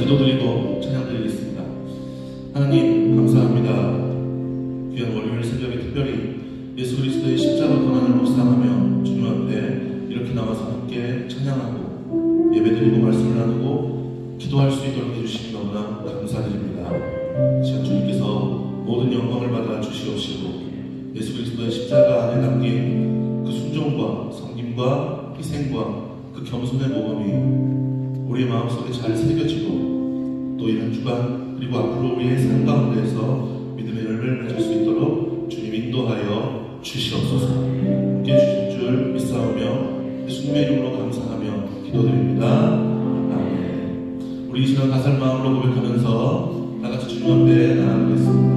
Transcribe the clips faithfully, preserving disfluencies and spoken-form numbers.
기도드리고 찬양드리겠습니다. 하나님 감사합니다. 귀한 월요일 새벽에 특별히 예수 그리스도의 십자가 고난을 묵상하며 주님 앞에 이렇게 나와서 함께 찬양하고 예배드리고 말씀을 나누고 기도할 수 있도록 해주시니 너무나 감사드립니다. 시간 주님께서 모든 영광을 받아 주시옵시고 예수 그리스도의 십자가 안에 담긴 그 순종과 섬김과 희생과 그 겸손의 모범이 우리의 마음속에 잘 새겨지고 또 이런 주간 그리고 앞으로 우리의 삶 가운데에서 믿음의 열매를 맺을 수 있도록 주님 인도하여 주시옵소서. 함께 주실 줄 믿사오며 예수님의 이름으로 감사하며 기도드립니다. 아멘. 우리 이 시간 가살 마음으로 고백하면서 다같이 주님 앞에 나아가겠습니다.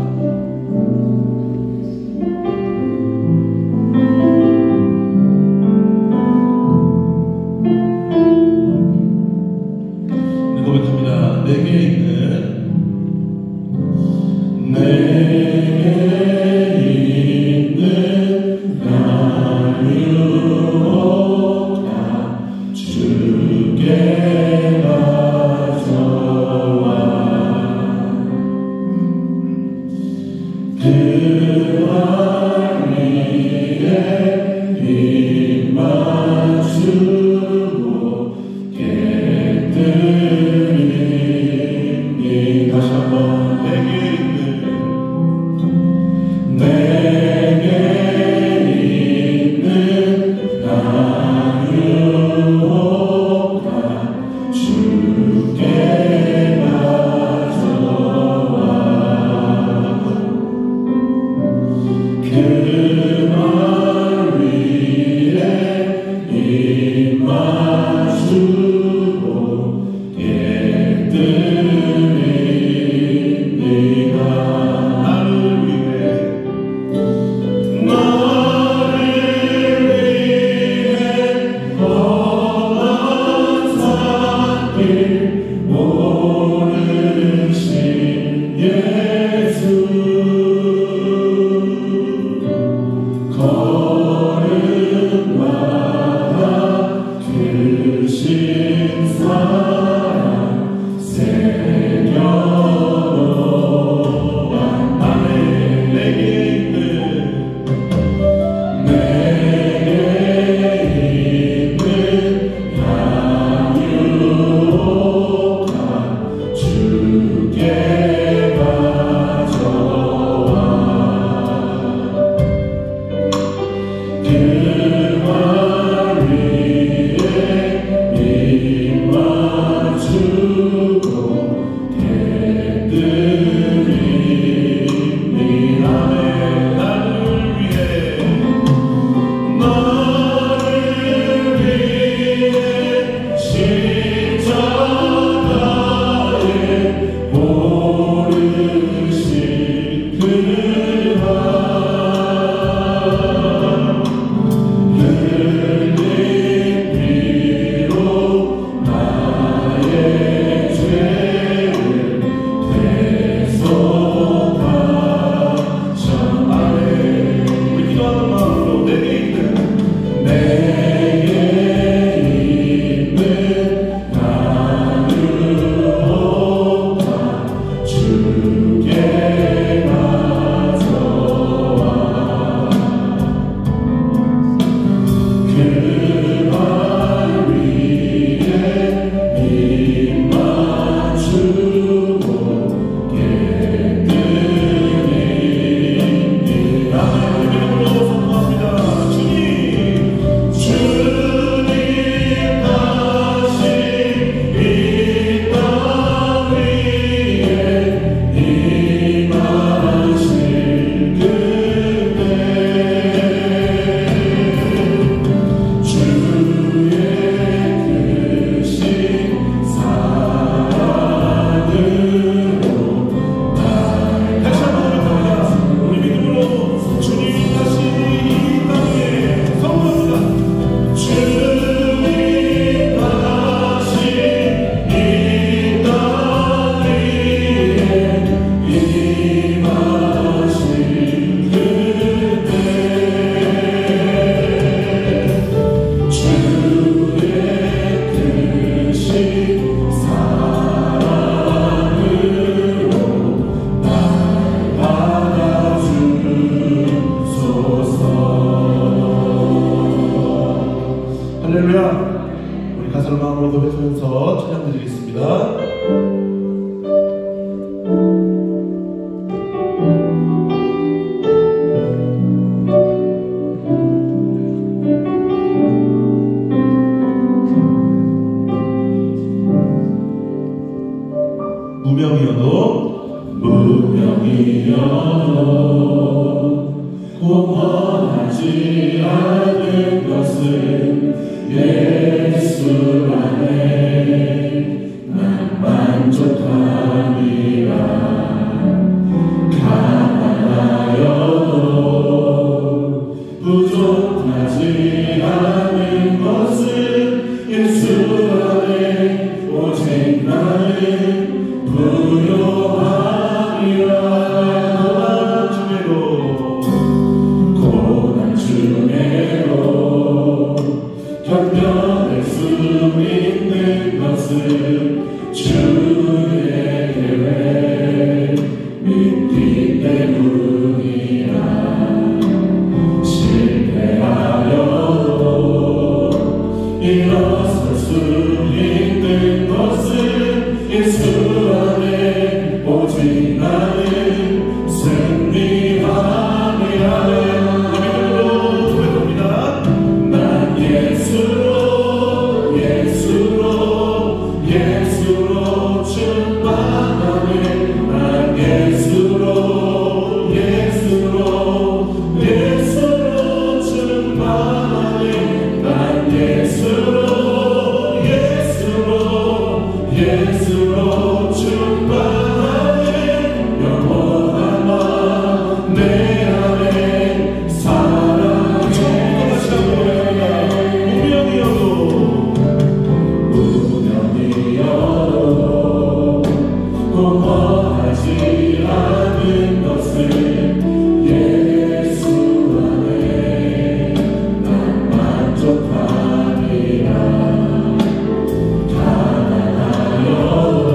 내게 있는 내게 있는 나누었다 주께 가져와 그 발 위에 입 맞추고 깨뜨리 다시 한번 내게 있는 내게 있는 나누었다 주께 가져와 그 발 위에 입 맞추고 그 발 위에 입 올려서 찬양 드리겠습니다. 무명이어도 무명이어도 공허하지 않은 것은 예수 안에 난 만족함이라. 가난하여도 부족하지 않은 것은 예수 안에 오직 나는 부요함이라. 고난 중에도 견뎌낼 수 있는 것은 주의 계획 믿기 때문이라. 실패하여도 일어설 수 있는 것은 예수 안에 오직 나는 승리함이라. 가난하여도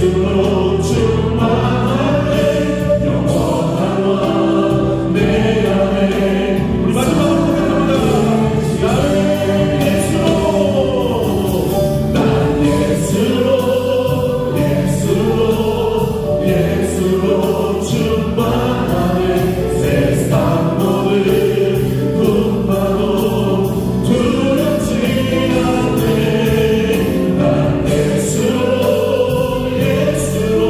예수로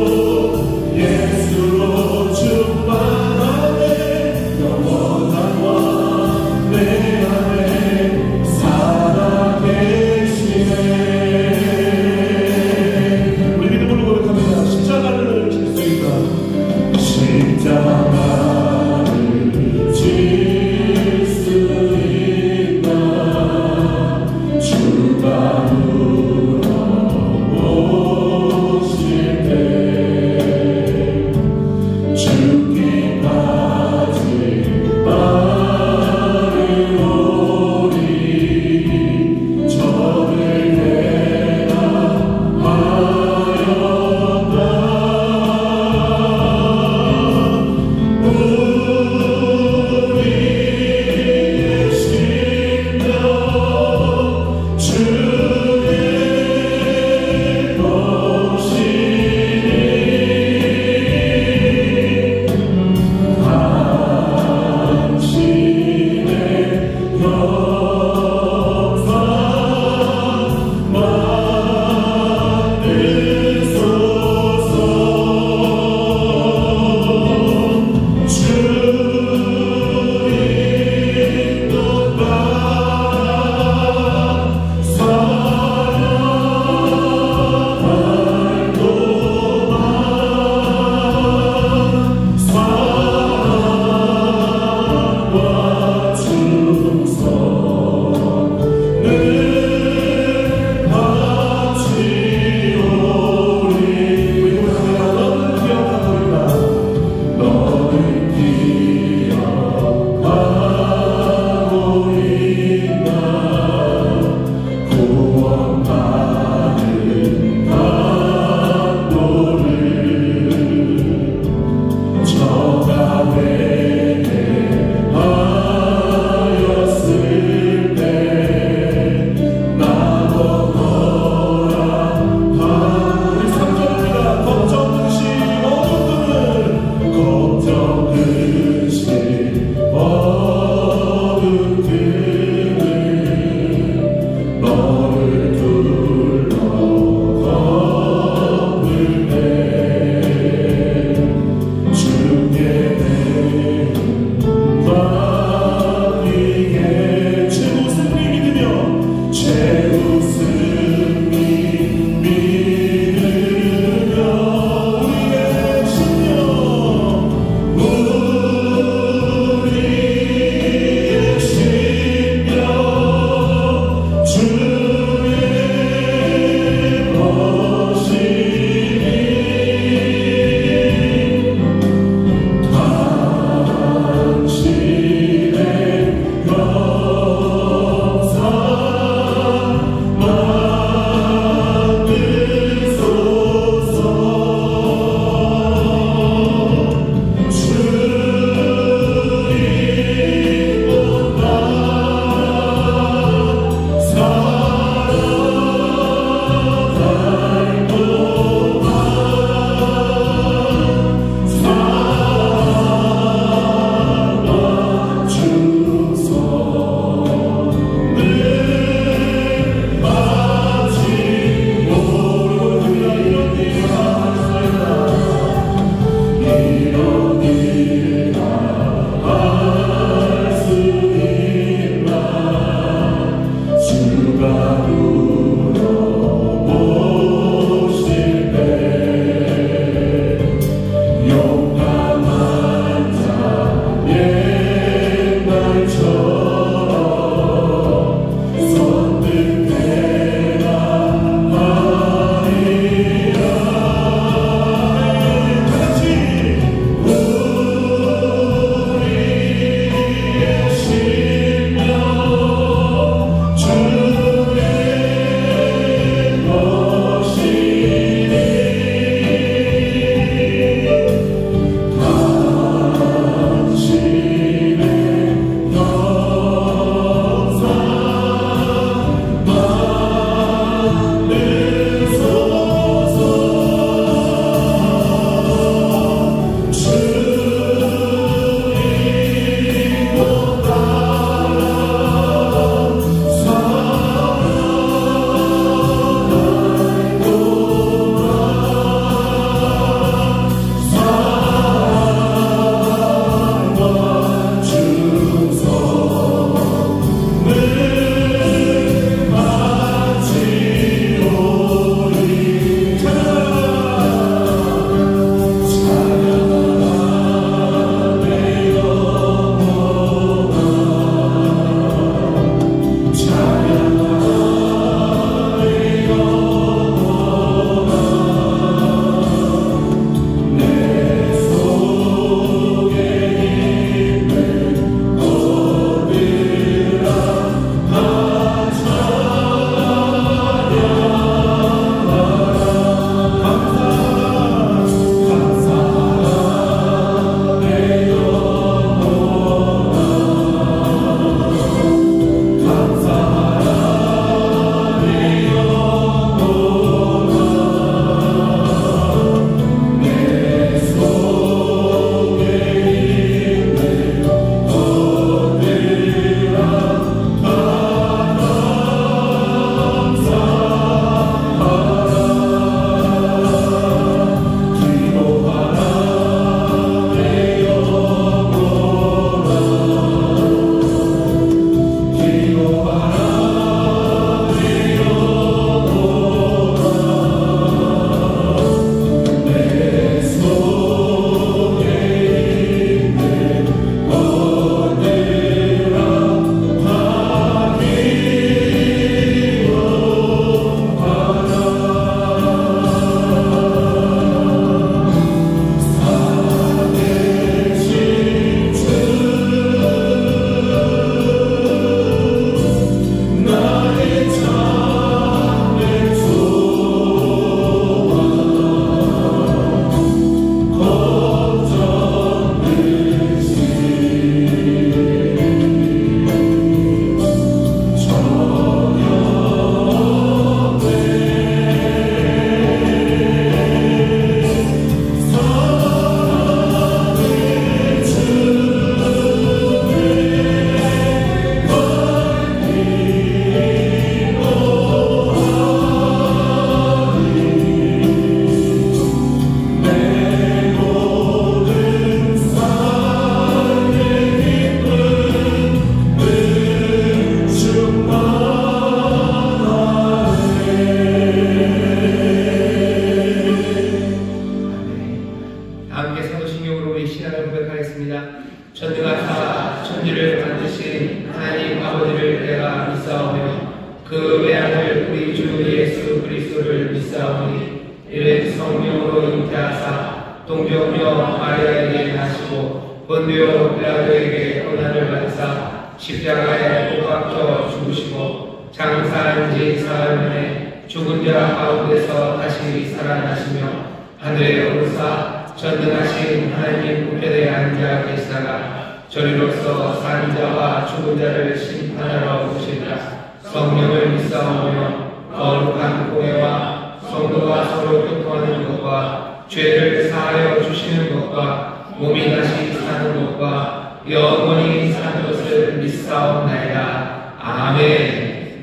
시간 고백하겠습니다. 전능하사 천지를 만드신 하나님 아버지를 내가 믿사오며 그 외아들 우리 주 예수 그리스도를 믿사오니 이를 성령으로 잉태하사 동정녀 마리아에게 나시고 본디오 빌라도에게 고난을 받으사 십자가에 못 박혀 죽으시고 장사한 지 사흘 만에 죽은 자 가운데서 다시 살아나시며 하늘에 오르사 전능하신 하나님 우편에 앉아 계시다가 저리로서 산 자와 죽은 자를 심판하러 오시리라. 성령을 믿사오며 거룩한 공회와 성도가 서로 교통하는 것과 죄를 사하여 주시는 것과 몸이 다시 사는 것과 영원히 사는 것을 믿사옵나이다. 아멘.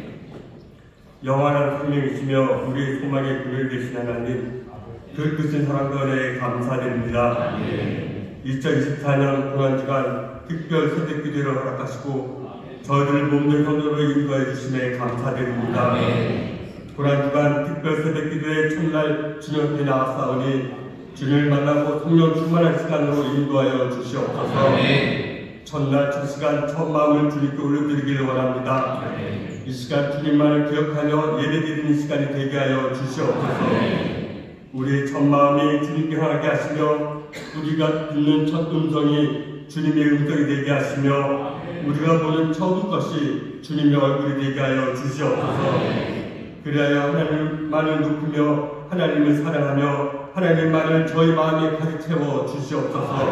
영원한 생명이시며 우리의 소망의 근을 되신 하나님, 그 크신 사랑과 은혜에 감사드립니다. 아멘. 이천이십사 년 고난주간 특별 새벽기도를 허락하시고 저희들 몸들 선으로 인도해 주심에 감사드립니다. 아멘. 고난주간 특별 새벽기도의 첫날 주님께 나왔사오니 주님을 만나고 성령 충만한 시간으로 인도하여 주시옵소서. 아멘. 첫날 첫 시간 첫 마음을 주님께 올려드리길 원합니다. 아멘. 이 시간 주님만을 기억하여 예배드리는 시간이 되게 하여 주시옵소서. 아멘. 우리의 첫 마음이 주님께 향하게 하시며 우리가 듣는 첫 음성이 주님의 음성이 되게 하시며 우리가 보는 처음 것이 주님의 얼굴이 되게 하여 주시옵소서. 그리하여 하나님만을 높이며 하나님을 사랑하며 하나님만을 저희 마음에 가득 채워 주시옵소서.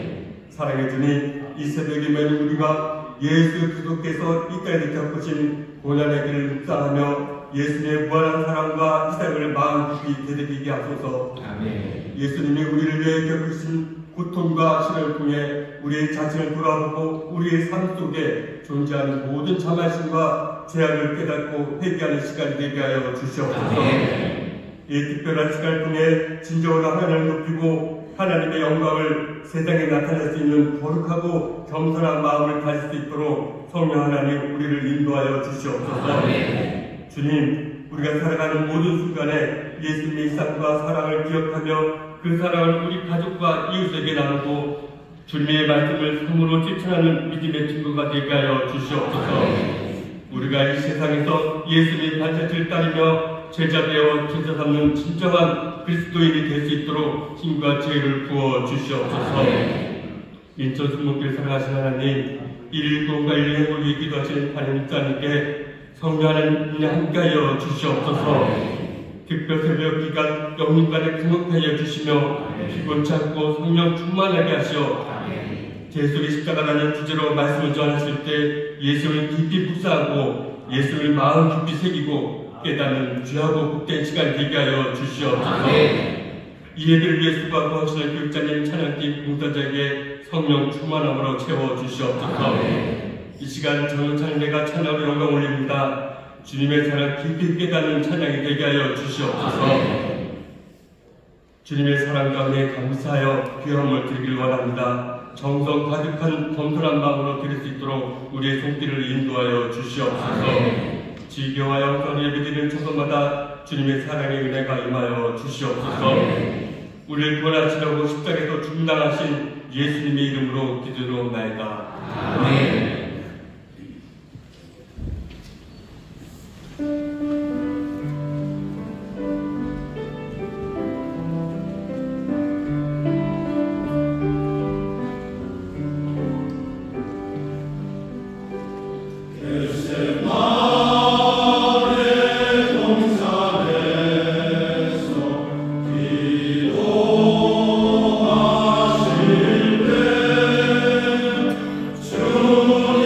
사랑해 주님, 이 새벽이면 우리가 예수 그리스도께서 이 땅에 겪으신 고난의 길을 묵상하며 예수님의 무한한 사랑과 희생을 마음 깊이 되새기게 하소서. 아멘. 예수님이 우리를 위해 겪으신 고통과 시련을 통해 우리의 자신을 돌아보고 우리의 삶 속에 존재하는 모든 참아심과 죄악을 깨닫고 회개하는 시간이 되게 하여 주시옵소서. 이 특별한 시간을 통해 진정으로 하나님을 높이고 하나님의 영광을 세상에 나타낼 수 있는 거룩하고 겸손한 마음을 가질 수 있도록 성령 하나님 우리를 인도하여 주시옵소서. 아멘. 주님, 우리가 살아가는 모든 순간에 예수님의 일상과 사랑을 기억하며 그 사랑을 우리 가족과 이웃에게 나누고 주님의 말씀을 삶으로 실천하는 믿음의 친구가 되게 하여 주시옵소서. 우리가 이 세상에서 예수님의 발자취를 따르며 제자 되어 제자 삼는 진정한 그리스도인이 될 수 있도록 힘과 지혜를 부어 주시옵소서. 인천 순복길 사랑하신 하나님, 일일동과 일행을 위해 기도하신 하나님 자님께 성령 하나님 함께하여 주시옵소서. 특별 새벽 기간 영육간에 등록하여 주시며 피곤치 않고 성령 충만하게 하시어 예수의 십자가라는 주제로 말씀을 전하실 때 예수를 깊이 묵상하고 예수를 마음 깊이 새기고 깨닫는 귀하고 복된 시간 되게 하여 주시옵소서. 이 예배를 위해 수고하고 하시는 교육자님, 찬양팀, 봉사자에게 성령 충만함으로 채워 주시옵소서. 이 시간 저는 찬양대가 찬양으로 영광 올립니다. 주님의 사랑 깊이 깨닫는 찬양이 되게 하여 주시옵소서. 주님의 사랑 가운데 감사하여 귀함을 드리길 원합니다. 정성 가득한 겸손한 마음으로 드릴 수 있도록 우리의 손길을 인도하여 주시옵소서. 지교와 영광 예배드리는 처소마다 주님의 사랑의 은혜가 임하여 주시옵소서. 우리를 구원하시려고 십자가에서 중당하신 예수님의 이름으로 기도드리옵나이다. 아멘. Oh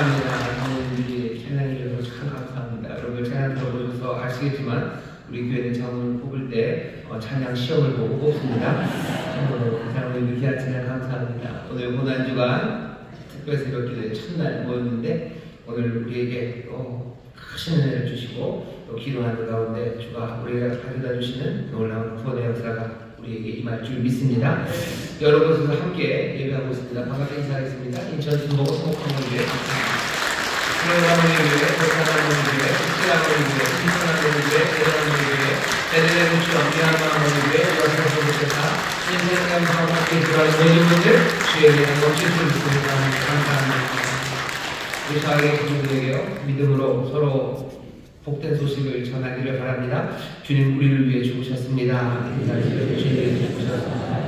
감사합니다. 하나님들이 찬양해 주셔서 참 감사합니다. 여러분 찬양 들어보셔서 아시겠지만 우리 교회는 장을 뽑을 때 어, 찬양 시험을 보고 뽑습니다. 참고로 사랑하는 귀한 찬양 감사합니다. 오늘 고난주간 특별 새벽 기도의 첫날 모였는데 오늘 우리에게 어, 큰 은혜를 주시고 또 기도하는 가운데 주가 우리가 가져다 주시는 놀라운 구원의 역사가 우리에게 임할 줄 믿습니다. 여러분들과 함께 예배하고 있습니다. 반갑게 인사하겠습니다. 인천 순복 소목학원교회 수영학원교회, 도산학원교회, 숙지학원교회, 인천학원교회, 대전학원교회, 대전대구시 엄미학원교회, 여성소득회사, 인생감사와 함께 들어가는 모든 분들 주에게 넘칠 줄 믿습니다. 감사합니다. 우리 저에게 그분들에게요 믿음으로 서로 복된 소식을 전하기를 바랍니다. 주님 우리를 위해 죽으셨습니다. 인사하시죠. 주님 죽으셨습니다.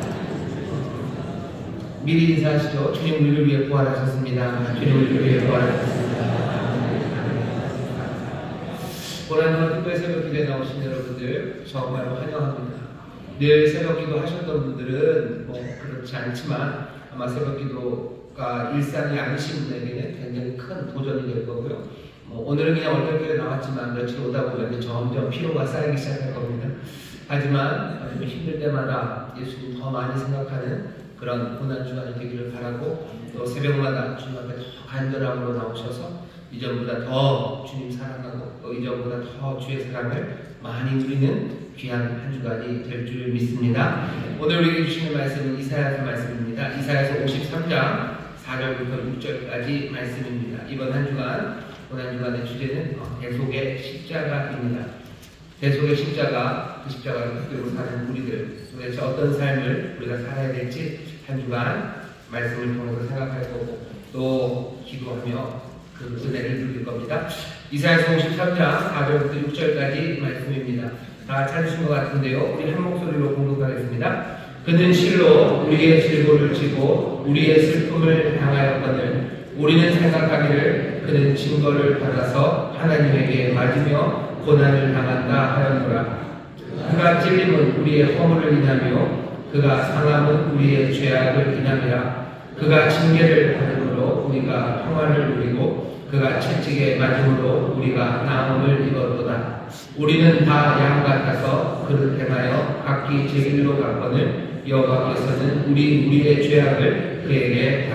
미리 인사하시죠. 주님 우리를 위해 부활하셨습니다. 주님 우리를 위해 부활하셨습니다. 고난주간 특별 새벽 기도에 나오신 여러분들 정말로 환영합니다. 늘 새벽 기도 하셨던 분들은 뭐 그렇지 않지만 아마 새벽 기도가 일상이 아니신 분에게는 굉장히 큰 도전이 될 거고요. 뭐 오늘은 그냥 얼떨결에 나왔지만 며칠 오다 보면 점점 피로가 쌓이기 시작할 겁니다. 하지만 좀 힘들 때마다 예수님 더 많이 생각하는 그런 고난주간이 되기를 바라고 또 새벽마다 주님 앞에 더 간절함으로 나오셔서 이전보다 더 주님 사랑하고 또 이전보다 더 주의 사랑을 많이 누리는 귀한 한 주간이 될 줄 믿습니다. 오늘 우리에게 주시는 말씀은 이사야서 말씀입니다. 이사야서 오십삼 장 사 절부터 육 절까지 말씀입니다. 이번 한 주간 고난주간의 주제는 대속의 십자가입니다. 대속의 십자가, 그 십자가를 붙들고 사는 우리들 도대체 어떤 삶을 우리가 살아야 될지 한 주간 말씀을 통해서 생각할 거고 또 기도하며 그 은혜를 누릴 겁니다. 이사야서 오십삼 장 사 절부터 육 절까지 말씀입니다. 다 찾으신 것 같은데요. 우리 한 목소리로 공독하겠습니다. 그는 실로 우리의 질고를 지고 우리의 슬픔을 당하였거늘 우리는 생각하기를 그는 증거를 받아서 하나님에게 맞으며 고난을 당한다 하였노라. 그가 찔림은 우리의 허물을 인하며 그가 상함은 우리의 죄악을 인함이라. 그가 징계를 받음으로 우리가 평안을 누리고 그가 채찍에 맞음으로 우리가 나음을 입었도다. 우리는 다 양 같아서 그를 행하여 각기 제 길로 갔거늘 여호와께서는 우리 우리의 죄악을 그에게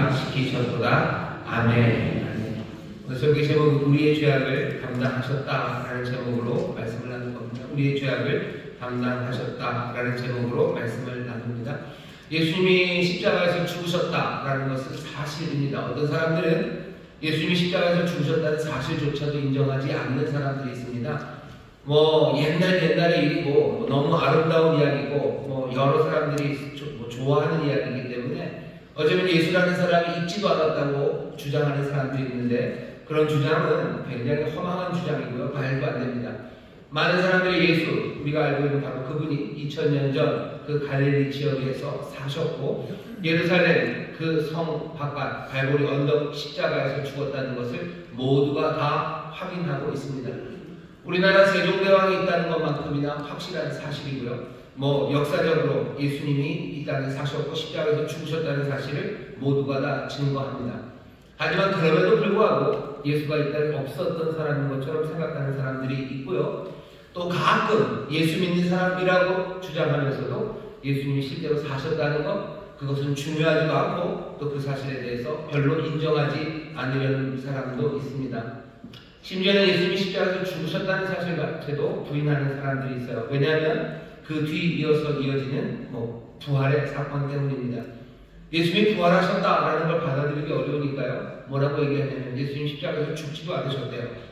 담당시키셨도다. 아멘. 오늘 설교 제목은 우리의 죄악을 담당하셨다라는 제목으로 말씀을 나눈 겁니다. 우리의 죄악을 담당하셨다라는 제목으로 말씀을 나눕니다. 예수님이 십자가에서 죽으셨다라는 것은 사실입니다. 어떤 사람들은 예수님이 십자가에서 죽으셨다는 사실조차도 인정하지 않는 사람들이 있습니다. 뭐 옛날 옛날의 일이고 뭐 너무 아름다운 이야기고 뭐 여러 사람들이 조, 뭐 좋아하는 이야기이기 때문에 어쩌면 예수라는 사람이 있지도 않았다고 주장하는 사람들이 있는데 그런 주장은 굉장히 허망한 주장이고요. 말도 안 됩니다. 많은 사람들이 예수, 우리가 알고 있는 바로 그분이 이천 년 전 그 갈릴리 지역에서 사셨고 예루살렘 그 성 바깥 갈보리 언덕 십자가에서 죽었다는 것을 모두가 다 확인하고 있습니다. 우리나라 세종대왕이 있다는 것만큼이나 확실한 사실이고요. 뭐 역사적으로 예수님이 이 땅에 사셨고 십자가에서 죽으셨다는 사실을 모두가 다 증거합니다. 하지만 그럼에도 불구하고 예수가 이 땅에 없었던 사람인 것처럼 생각하는 사람들이 있고요. 또 가끔 예수 믿는 사람이라고 주장하면서도 예수님이 실제로 사셨다는 것, 그것은 중요하지도 않고 또 그 사실에 대해서 별로 인정하지 않으려는 사람도 있습니다. 심지어는 예수님이 십자가에서 죽으셨다는 사실 자체도 부인하는 사람들이 있어요. 왜냐하면 그 뒤 이어서 이어지는 뭐 부활의 사건 때문입니다. 예수님이 부활하셨다라는 걸 받아들이기 어려우니까요. 뭐라고 얘기하냐면 예수님 십자가에서 죽지도 않으셨대요.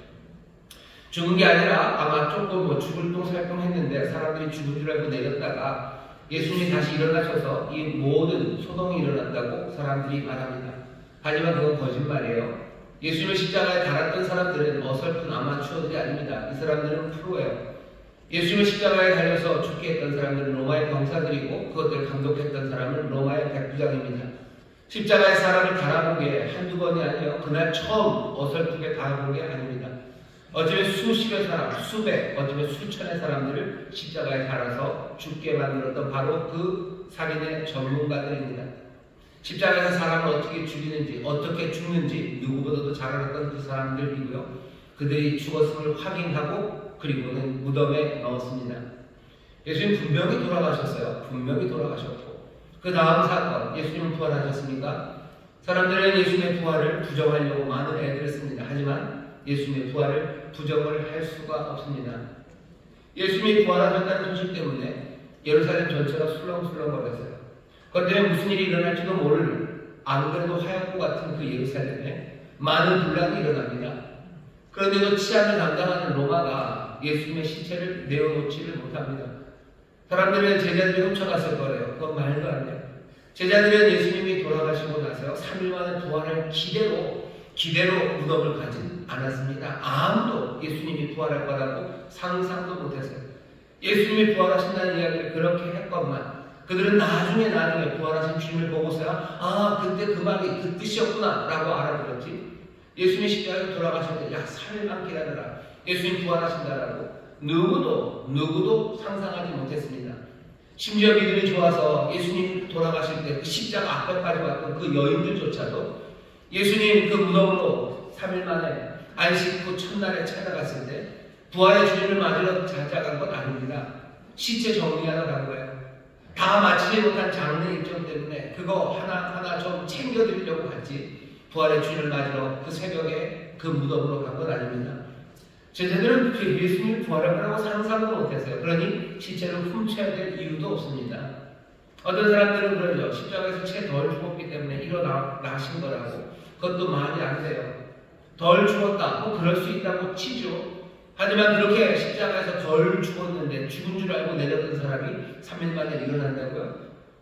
죽은 게 아니라 아마 조금 뭐 죽을 똥살똥 했는데 사람들이 죽은 줄 알고 내렸다가 예수님이 다시 일어나셔서 이 모든 소동이 일어났다고 사람들이 말합니다. 하지만 그건 거짓말이에요. 예수님을 십자가에 달았던 사람들은 어설픈 아마추어들이 아닙니다. 이 사람들은 프로예요. 예수님을 십자가에 달려서 죽게 했던 사람들은 로마의 병사들이고 그것들을 감독했던 사람은 로마의 백부장입니다. 십자가에 사람을 달아본 게 한두 번이 아니에요. 그날 처음 어설프게 달아본 게 아닙니다. 어쩌면 수십여 사람, 수백, 어쩌면 수천의 사람들을 십자가에 달아서 죽게 만들었던 바로 그 살인의 전문가들입니다. 십자가에서 사람을 어떻게 죽이는지, 어떻게 죽는지 누구보다도 잘 알았던 그 사람들이고요. 그들이 죽었음을 확인하고 그리고는 무덤에 넣었습니다. 예수님 분명히 돌아가셨어요. 분명히 돌아가셨고 그 다음 사건, 예수님은 부활하셨습니까? 사람들은 예수님의 부활을 부정하려고 많은 애들을 씁니다. 하지만 예수님의 부활을 부정을 할 수가 없습니다. 예수님이 부활하셨다는 소식 때문에 예루살렘 전체가 술렁술렁거렸어요. 그것 때문에 무슨 일이 일어날지도 모를 안 그래도 하얗고 같은 그 예루살렘에 많은 분란이 일어납니다. 그런데도 치안을 담당하는 로마가 예수님의 시체를 내어놓지를 못합니다. 사람들은 제자들이 훔쳐갔을 거래요. 그건 말도 안 돼요. 제자들은 예수님이 돌아가시고 나서 삼 일 만에 부활할 기대로 기대로 무덤을 가진 않았습니다. 아무도 예수님이 부활할 거라고 상상도 못했어요. 예수님이 부활하신다는 이야기를 그렇게 했건만 그들은 나중에 나중에 부활하신 주님을 보고서야 아 그때 그 말이 그 뜻이었구나 라고 알아들었지. 예수님이 십자가에 돌아가실 때 약 삼 일만 기다려라. 예수님 부활하신다라고 누구도 누구도 상상하지 못했습니다. 심지어 믿음이 좋아서 예수님 돌아가실 때 그 십자가 앞에까지 왔던 그 여인들조차도 예수님 그 무덤으로 삼 일 만에 안식 후 첫날에 찾아갔을 때 부활의 주님을 맞으러 찾아간 건 아닙니다. 시체 정리하러 간 거예요. 다 마치지 못한 장례 일정 때문에 그거 하나하나 좀 챙겨드리려고 갔지 부활의 주님을 맞으러 그 새벽에 그 무덤으로 간 건 아닙니다. 제자들은 예수님이 부활할 거라고 상상도 못했어요. 그러니 시체를 훔쳐야 될 이유도 없습니다. 어떤 사람들은 그러죠. 십자가에서 채 덜 죽었기 때문에 일어나신 거라고. 그것도 말이 안 돼요. 덜 죽었다. 뭐 그럴 수 있다고 치죠. 하지만 그렇게 십자가에서 덜 죽었는데 죽은 줄 알고 내려던 사람이 삼 일 만에 일어난다고요?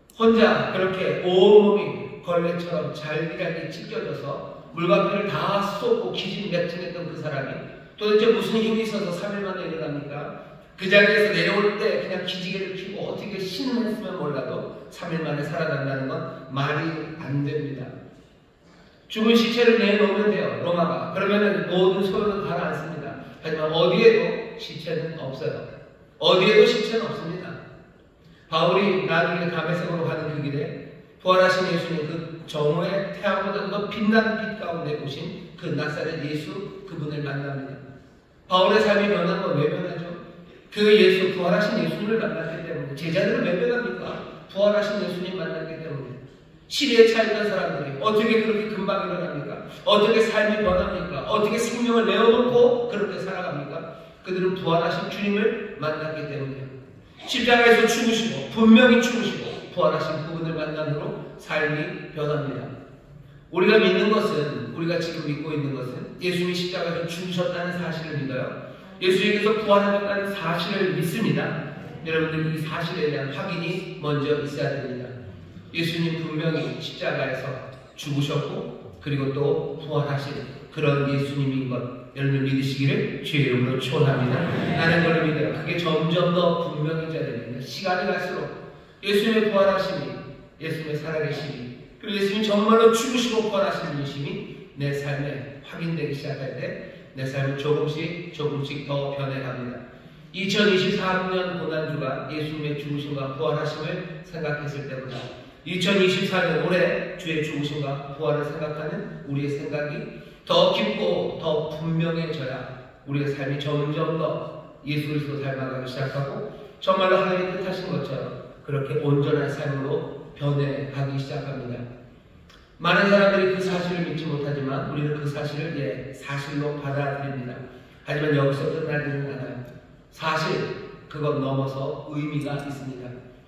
혼자 그렇게 온몸이 걸레처럼 잘기라기 찢겨져서 물과 피를 다 쏟고 기진맥진했던 그 사람이 도대체 무슨 힘이 있어서 삼 일 만에 일어납니까? 그 자리에서 내려올 때 그냥 기지개를 펴고 어떻게 신을 했으면 몰라도 삼 일 만에 살아난다는 건 말이 안 됩니다. 죽은 시체를 내놓으면 돼요. 로마가. 그러면 모든 소요는 가라앉습니다. 하지만 어디에도 시체는 없어요. 어디에도 시체는 없습니다. 바울이 나중에 다메섹으로 가는 그 길에 부활하신 예수님 그 정오에 태양보다 더 빛나는 빛 가운데 오신 그 나사렛 예수 그분을 만납니다. 바울의 삶이 변한 건 왜 변하죠? 그 예수, 부활하신 예수님을 만났기 때문에. 제자들은 왜 변합니까? 부활하신 예수님 만났기 때문에. 시리에 차있던 사람들이 어떻게 그렇게 금방 일어납니까? 어떻게 삶이 변합니까? 어떻게 생명을 내어놓고 그렇게 살아갑니까? 그들은 부활하신 주님을 만났기 때문에. 십자가에서 죽으시고 분명히 죽으시고 부활하신 그분을 만남으로 삶이 변합니다. 우리가 믿는 것은, 우리가 지금 믿고 있는 것은 예수님이 십자가에서 죽으셨다는 사실을 믿어요. 예수님께서 부활하셨다는 사실을 믿습니다. 여러분들 이 사실에 대한 확인이 먼저 있어야 됩니다. 예수님 분명히 십자가에서 죽으셨고 그리고 또 부활하신 그런 예수님인 것 여러분 믿으시기를 주의 이름으로 축원합니다. 나는 그걸 믿어요. 그게 점점 더 분명해져야 됩니다. 시간이 갈수록 예수님의 부활하심이, 예수님의 살아계심이, 그리고 예수님이 정말로 죽으시고 부활하신 분이심이 내 삶에 확인되기 시작할 때 내 삶은 조금씩 조금씩 더 변해갑니다. 이천이십삼 년 고난주가 예수님의 죽으심과 부활하심을 생각했을 때보다 이천이십사 년 올해 주의 죽으심과 부활을 생각하는 우리의 생각이 더 깊고 더 분명해져야 우리의 삶이 점점 더 예수 그리스도 닮아가기 시작하고 정말로 하나님이 뜻하신 것처럼 그렇게 온전한 삶으로 변해가기 시작합니다. 많은 사람들이 그 사실을 믿지 못하지만 우리는 그 사실을 예, 사실로 받아들입니다. 하지만 여기서 끝나지는 않아요. 사실 그것 넘어서 의미가 있습니다.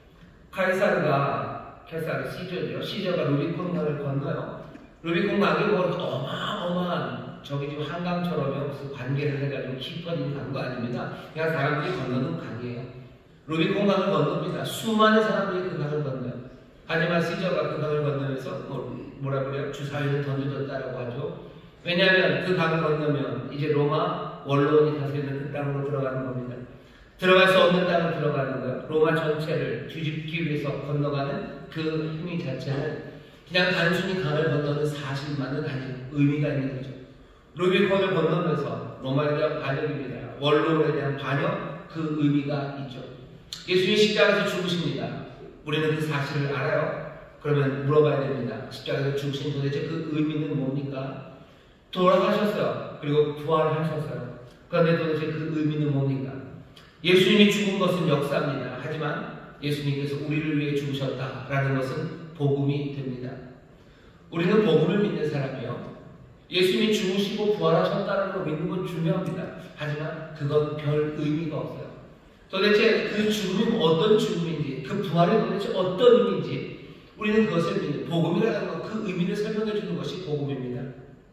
카이사르가 카이사르 시저죠. 시저가 루비콘 강을 건너요. 루비콘 강이 뭐 어마어마한 저기 지금 한강처럼 무슨 관계를 해가지고 깊어진 강도 아닙니다. 그냥 사람들이 건너는 강이에요. 루비콘 강을 건넙니다. 수많은 사람들이 그 강을 건너요. 하지만 시저가 그 강을 건너면서 뭐, 뭐라 그래요? 주사위를 던져줬다라고 하죠. 왜냐하면 그 강을 건너면 이제 로마 원로원이 다스리는 그 땅으로 들어가는 겁니다. 들어갈 수 없는 땅으로 들어가는 거예요. 로마 전체를 뒤집기 위해서 건너가는 그 힘이 자체는 그냥 단순히 강을 건너는 사실만은 아니에요. 의미가 있는 거죠. 루비콘을 건너면서 로마에 대한 반역입니다. 원로원에 대한 반역, 그 의미가 있죠. 예수님이 십자가에서 죽으십니다. 우리는 그 사실을 알아요. 그러면 물어봐야 됩니다. 십자가에서 죽으신 도대체 그 의미는 뭡니까? 돌아가셨어요. 그리고 부활하셨어요. 그런데 도대체 그 의미는 뭡니까? 예수님이 죽은 것은 역사입니다. 하지만 예수님께서 우리를 위해 죽으셨다라는 것은 복음이 됩니다. 우리는 복음을 믿는 사람이요. 예수님이 죽으시고 부활하셨다는 걸 믿는 건 중요합니다. 하지만 그건 별 의미가 없어요. 도대체 그 죽음이 어떤 죽음인지, 그 부활이 도대체 어떤 의미인지 우리는 그것을 믿는, 복음이라는 것, 그 의미를 설명해 주는 것이 복음입니다.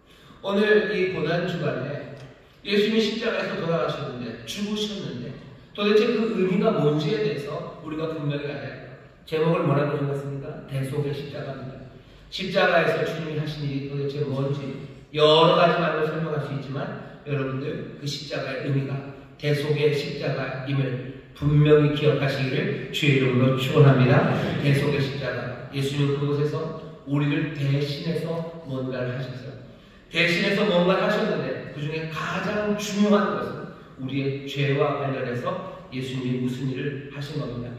오늘 이 고난주간에 예수님이 십자가에서 돌아가셨는데, 죽으셨는데 도대체 그 의미가 뭔지에 대해서 우리가 분명히 알아야 해요. 제목을 뭐라고 적었습니까? 대속의 십자가입니다. 십자가에서 주님이 하신 일이 도대체 뭔지 여러 가지 말로 설명할 수 있지만 여러분들 그 십자가의 의미가 대속의 십자가임을 분명히 기억하시기를 주의 이름으로 축원합니다. 대속의 십자가, 예수님은 그곳에서 우리를 대신해서 뭔가를 하셨어요. 대신해서 뭔가를 하셨는데 그 중에 가장 중요한 것은 우리의 죄와 관련해서 예수님이 무슨 일을 하신 겁니다.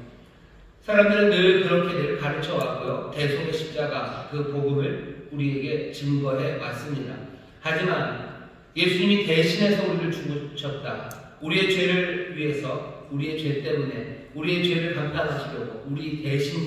사람들은 늘 그렇게 가르쳐 왔고요. 대속의 십자가 그 복음을 우리에게 증거해 왔습니다. 하지만 예수님이 대신해서 우리를 죽으셨다. 우리의 죄를 위해서, 우리의 죄 때문에 우리의 죄를 감당하시려고 우리 대신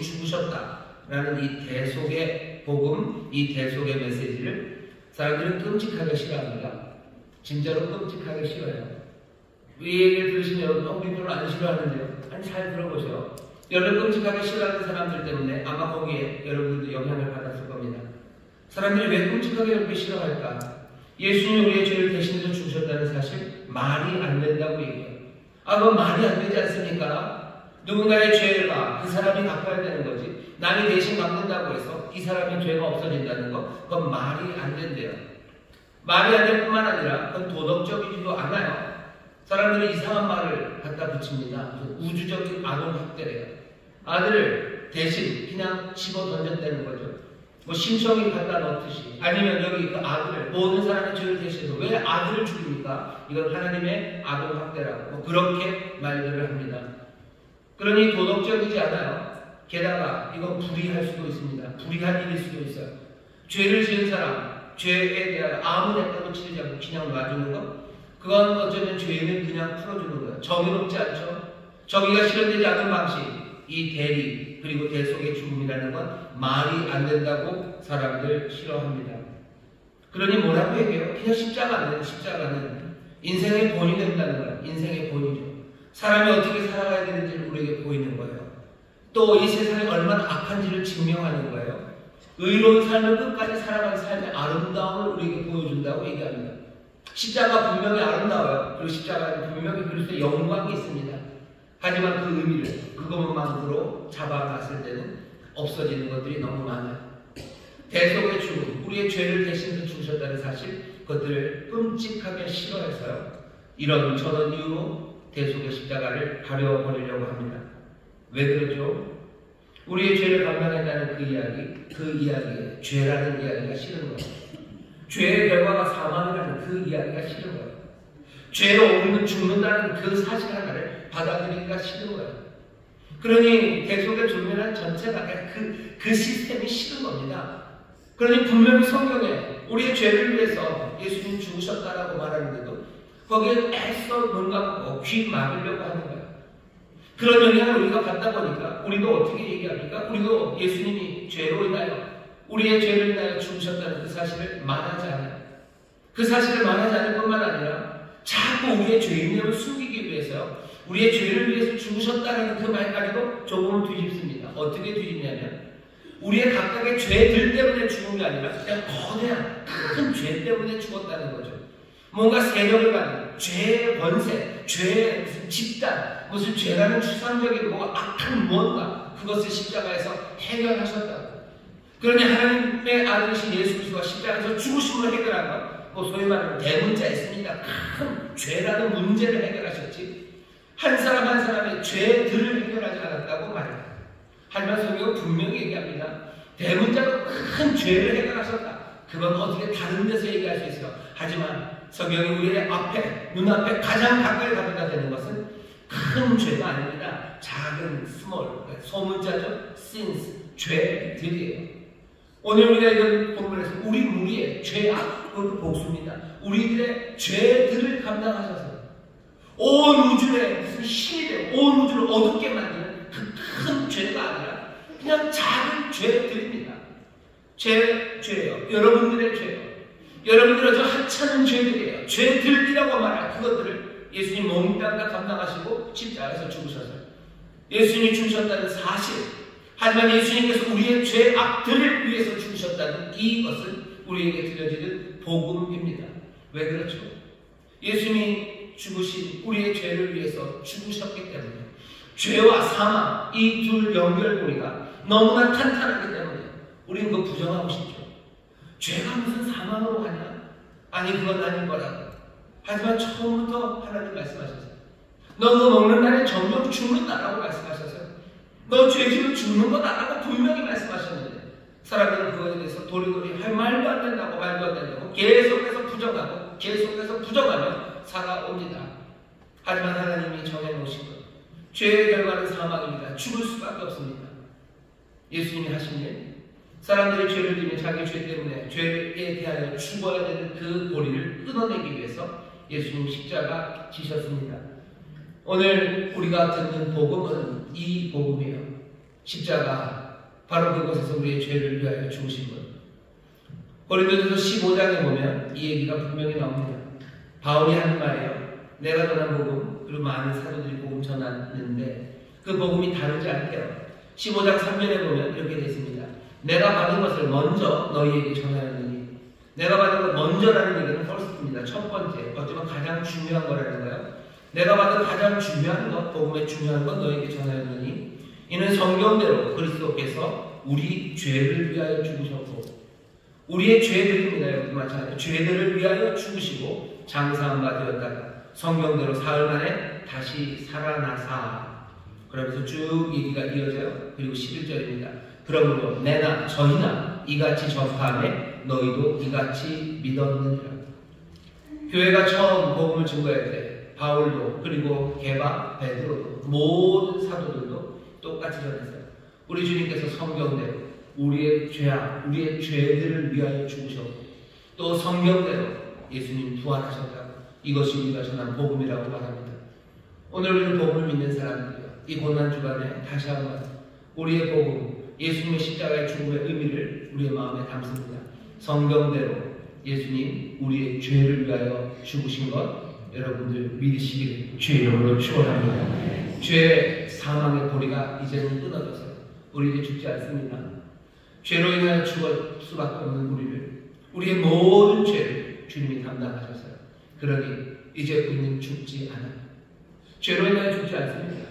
죽으셨다라는 이 대속의 복음, 이 대속의 메시지를 사람들은 끔찍하게 싫어합니다. 진짜로 끔찍하게 싫어해요. 이 얘기를 들으시면 여러분, 어, 우리 별로 안 싫어하는데요? 아니, 잘 들어보세요. 여러분 끔찍하게 싫어하는 사람들 때문에 아마 거기에 여러분들도 영향을 받았을 겁니다. 사람들이 왜 끔찍하게 이렇게 싫어할까? 예수님이 우리의 죄를 대신해서 죽으셨다는 사실 말이 안 된다고 얘기해요. 아, 그건 말이 안 되지 않습니까? 누군가의 죄가 그 사람이 갚아야 되는 거지, 남이 대신 갚는다고 해서 이 사람의 죄가 없어진다는 거, 그건 말이 안 된대요. 말이 안 될 뿐만 아니라 그건 도덕적이지도 않아요. 사람들이 이상한 말을 갖다 붙입니다. 우주적인 아동학대래요. 아들을 대신 그냥 집어 던졌다는 거죠. 뭐 심청이 갖다 넣듯이, 아니면 여기 그 아들을, 모든 사람의 죄를 대신해서 왜 아들을 죽입니까? 이건 하나님의 아동학대라고 뭐 그렇게 말들을 합니다. 그러니 도덕적이지 않아요. 게다가 이건 불의할 수도 있습니다. 불의한 일일 수도 있어요. 죄를 지은 사람, 죄에 대한 아무 대가도 치르지 않고 그냥 놔주는 것, 그건 어쩌면 죄는 그냥 풀어주는 거예요. 정의롭지 않죠? 정의가 실현되지 않은 방식, 이 대리, 그리고 대속의 죽음이라는 건 말이 안 된다고 사람들 싫어합니다. 그러니 뭐라고 얘기해요? 그냥 십자가는, 십자가는 인생의 본이 된다는 거예요. 인생의 본이죠. 사람이 어떻게 살아가야 되는지를 우리에게 보이는 거예요. 또 이 세상이 얼마나 악한지를 증명하는 거예요. 의로운 삶을 끝까지 살아가는 삶의 아름다움을 우리에게 보여준다고 얘기합니다. 십자가 분명히 아름다워요. 그리고 십자가는 분명히 그리스도의 영광이 있습니다. 하지만 그 의미를 그것만으로 잡아놨을 때는 없어지는 것들이 너무 많아요. 대속의 죽음, 우리의 죄를 대신해서 죽으셨다는 사실, 그것들을 끔찍하게 싫어해서요. 이런 저런 이유로 대속의 십자가를 가려버리려고 합니다. 왜 그러죠? 우리의 죄를 감당했다는 그 이야기, 그 이야기에 죄라는 이야기가 싫은 거예요. 죄의 결과가 사망이라는 그 이야기가 싫은 거예요. 죄로 우리는 죽는다는 그 사실 하나를 받아들이기가 싫은 거예요. 그러니 대속의 죽음이라는 전체가 그, 그 시스템이 싫은 겁니다. 그러니 분명히 성경에 우리의 죄를 위해서 예수님 죽으셨다라고 말하는데도 거기에 애써 뭔가 귀 막으려고 하는 거예요. 그런 영향을 우리가 받다 보니까 우리도 어떻게 얘기합니까? 우리도 예수님이 죄로 인하여, 우리의 죄를 인하여 죽으셨다는 그 사실을 말하지 않아요. 그 사실을 말하지 않을 뿐만 아니라 자꾸 우리의 죄인됨을 숨기기 위해서요, 우리의 죄를 위해서 죽으셨다는 그 말까지도 조금은 뒤집습니다. 어떻게 뒤집냐면 우리의 각각의 죄들 때문에 죽은 게 아니라 그냥 거대한 큰 죄 때문에 죽었다는 거죠. 뭔가 세력을 가진 죄의 권세, 죄의 무슨 집단, 무슨 죄라는 추상적인 뭐가 악한 무언가, 그것을 십자가에서 해결하셨다고. 그러니 하나님의 아들이신 예수 그리스도가 십자가에서 죽으심으로 해결한 것, 뭐 소위 말하는 대문자 있습니다. 큰 죄라는 문제를 해결하셨지 한 사람 한 사람의 죄들을 해결하지 않았다고 말합니다. 하지만 성경은 분명히 얘기합니다. 대문자로 큰 죄를 해결하셨다. 그건 어떻게 다른 데서 얘기할 수 있어요. 하지만 성경이 우리의 앞에, 눈앞에 가장 가까이 가져다 되는 것은 큰 죄가 아닙니다. 작은, 스몰, 소문자죠. sins, 죄들이에요. 오늘 우리가 이런 본문에서 우리 무리의 죄악, 그 복수입니다. 우리들의 죄들을 감당하셔서 온 우주에 무슨 힘이 되고 온 우주를 어둡게 만드는 그 큰 죄가 아니라 그냥 작은 죄들입니다. 제 죄예요. 여러분들의 죄예요. 여러분들은 저 하찮은 죄들이에요. 죄들이라고 말할 그것들을 예수님 몸 땅다 감당하시고 십자가에서 죽으셔서 예수님이 죽으셨다는 사실, 하지만 예수님께서 우리의 죄악들을 위해서 죽으셨다는 이것은 우리에게 들려지는 복음입니다. 왜 그렇죠? 예수님이 죽으신 우리의 죄를 위해서 죽으셨기 때문에 죄와 사망, 이 둘 연결고리가 너무나 탄탄하기 때문에 우리는 그거 부정하고 싶죠. 죄가 무슨 사망으로 가냐? 아니 그건 아닌 거라고. 하지만 처음부터 하나님 말씀하셨어요. 너 그거 먹는 날에 점점 죽는다라고 말씀하셨어요. 너 죄지면 죽는 거다라고 분명히 말씀하셨는데 사람들은 그거에 대해서 도리도리 할 말도 안 된다고 말도 안 된다고 계속해서 부정하고 계속해서 부정하며 살아옵니다. 하지만 하나님이 정해놓으신 것, 죄의 결과는 사망입니다. 죽을 수밖에 없습니다. 예수님이 하신 일, 사람들이 죄를 지면 자기 죄 때문에 죄에 대하여 죽어야 되는 그 고리를 끊어내기 위해서 예수님 십자가 지셨습니다. 오늘 우리가 듣는 복음은 이 복음이에요. 십자가, 바로 그곳에서 우리의 죄를 위하여 죽으신 것. 고린도전서 십오 장에 보면 이 얘기가 분명히 나옵니다. 바울이 하는 말이에요. 내가 전한 복음, 그리고 많은 사도들이 복음 전하는데 그 복음이 다르지 않대요. 십오 장 삼 절에 보면 이렇게 되어 있습니다. 내가 받은 것을 먼저 너희에게 전하였느니, 내가 받은 것 먼저라는 얘기는 first입니다. 첫 번째, 어쩌면 가장 중요한 거라는 거예요. 내가 받은 가장 중요한 것, 복음의 중요한 것 너희에게 전하였느니 이는 성경대로 그리스도께서 우리 죄를 위하여 죽으셨고, 우리의 죄들입니다. 여러분 마찬가지로 죄들을 위하여 죽으시고 장사한 바 되었다가 성경대로 사흘 만에 다시 살아나사, 그러면서 쭉 얘기가 이어져요. 그리고 십일 절입니다. 그러므로 내나 저희나 이같이 전파하매 너희도 이같이 믿었느니라. 교회가 처음 복음을 증거할 때 바울도 그리고 게바, 베드로도 모든 사도들도 똑같이 전했어요. 우리 주님께서 성경대로 우리의 죄악, 우리의 죄들을 위하여 죽으셨고 또 성경대로 예수님 부활하셨다고, 이것이 우리가 전한 복음이라고 말합니다. 오늘 우리는 복음을 믿는 사람들이요, 이 고난주간에 다시 한번 우리의 복음, 예수님의 십자가의 죽음의 의미를 우리의 마음에 담습니다. 성경대로 예수님 우리의 죄를 위하여 죽으신 것 여러분들 믿으시기를 주의 이름으로 축원합니다. 죄의 사망의 고리가 이제는 끊어져서 우리에게 죽지 않습니다. 죄로 인하여 죽을 수밖에 없는 우리를, 우리의 모든 죄를 주님이 담당하셨어요. 그러니 이제 우리는 죽지 않아요. 죄로 인하여 죽지 않습니다.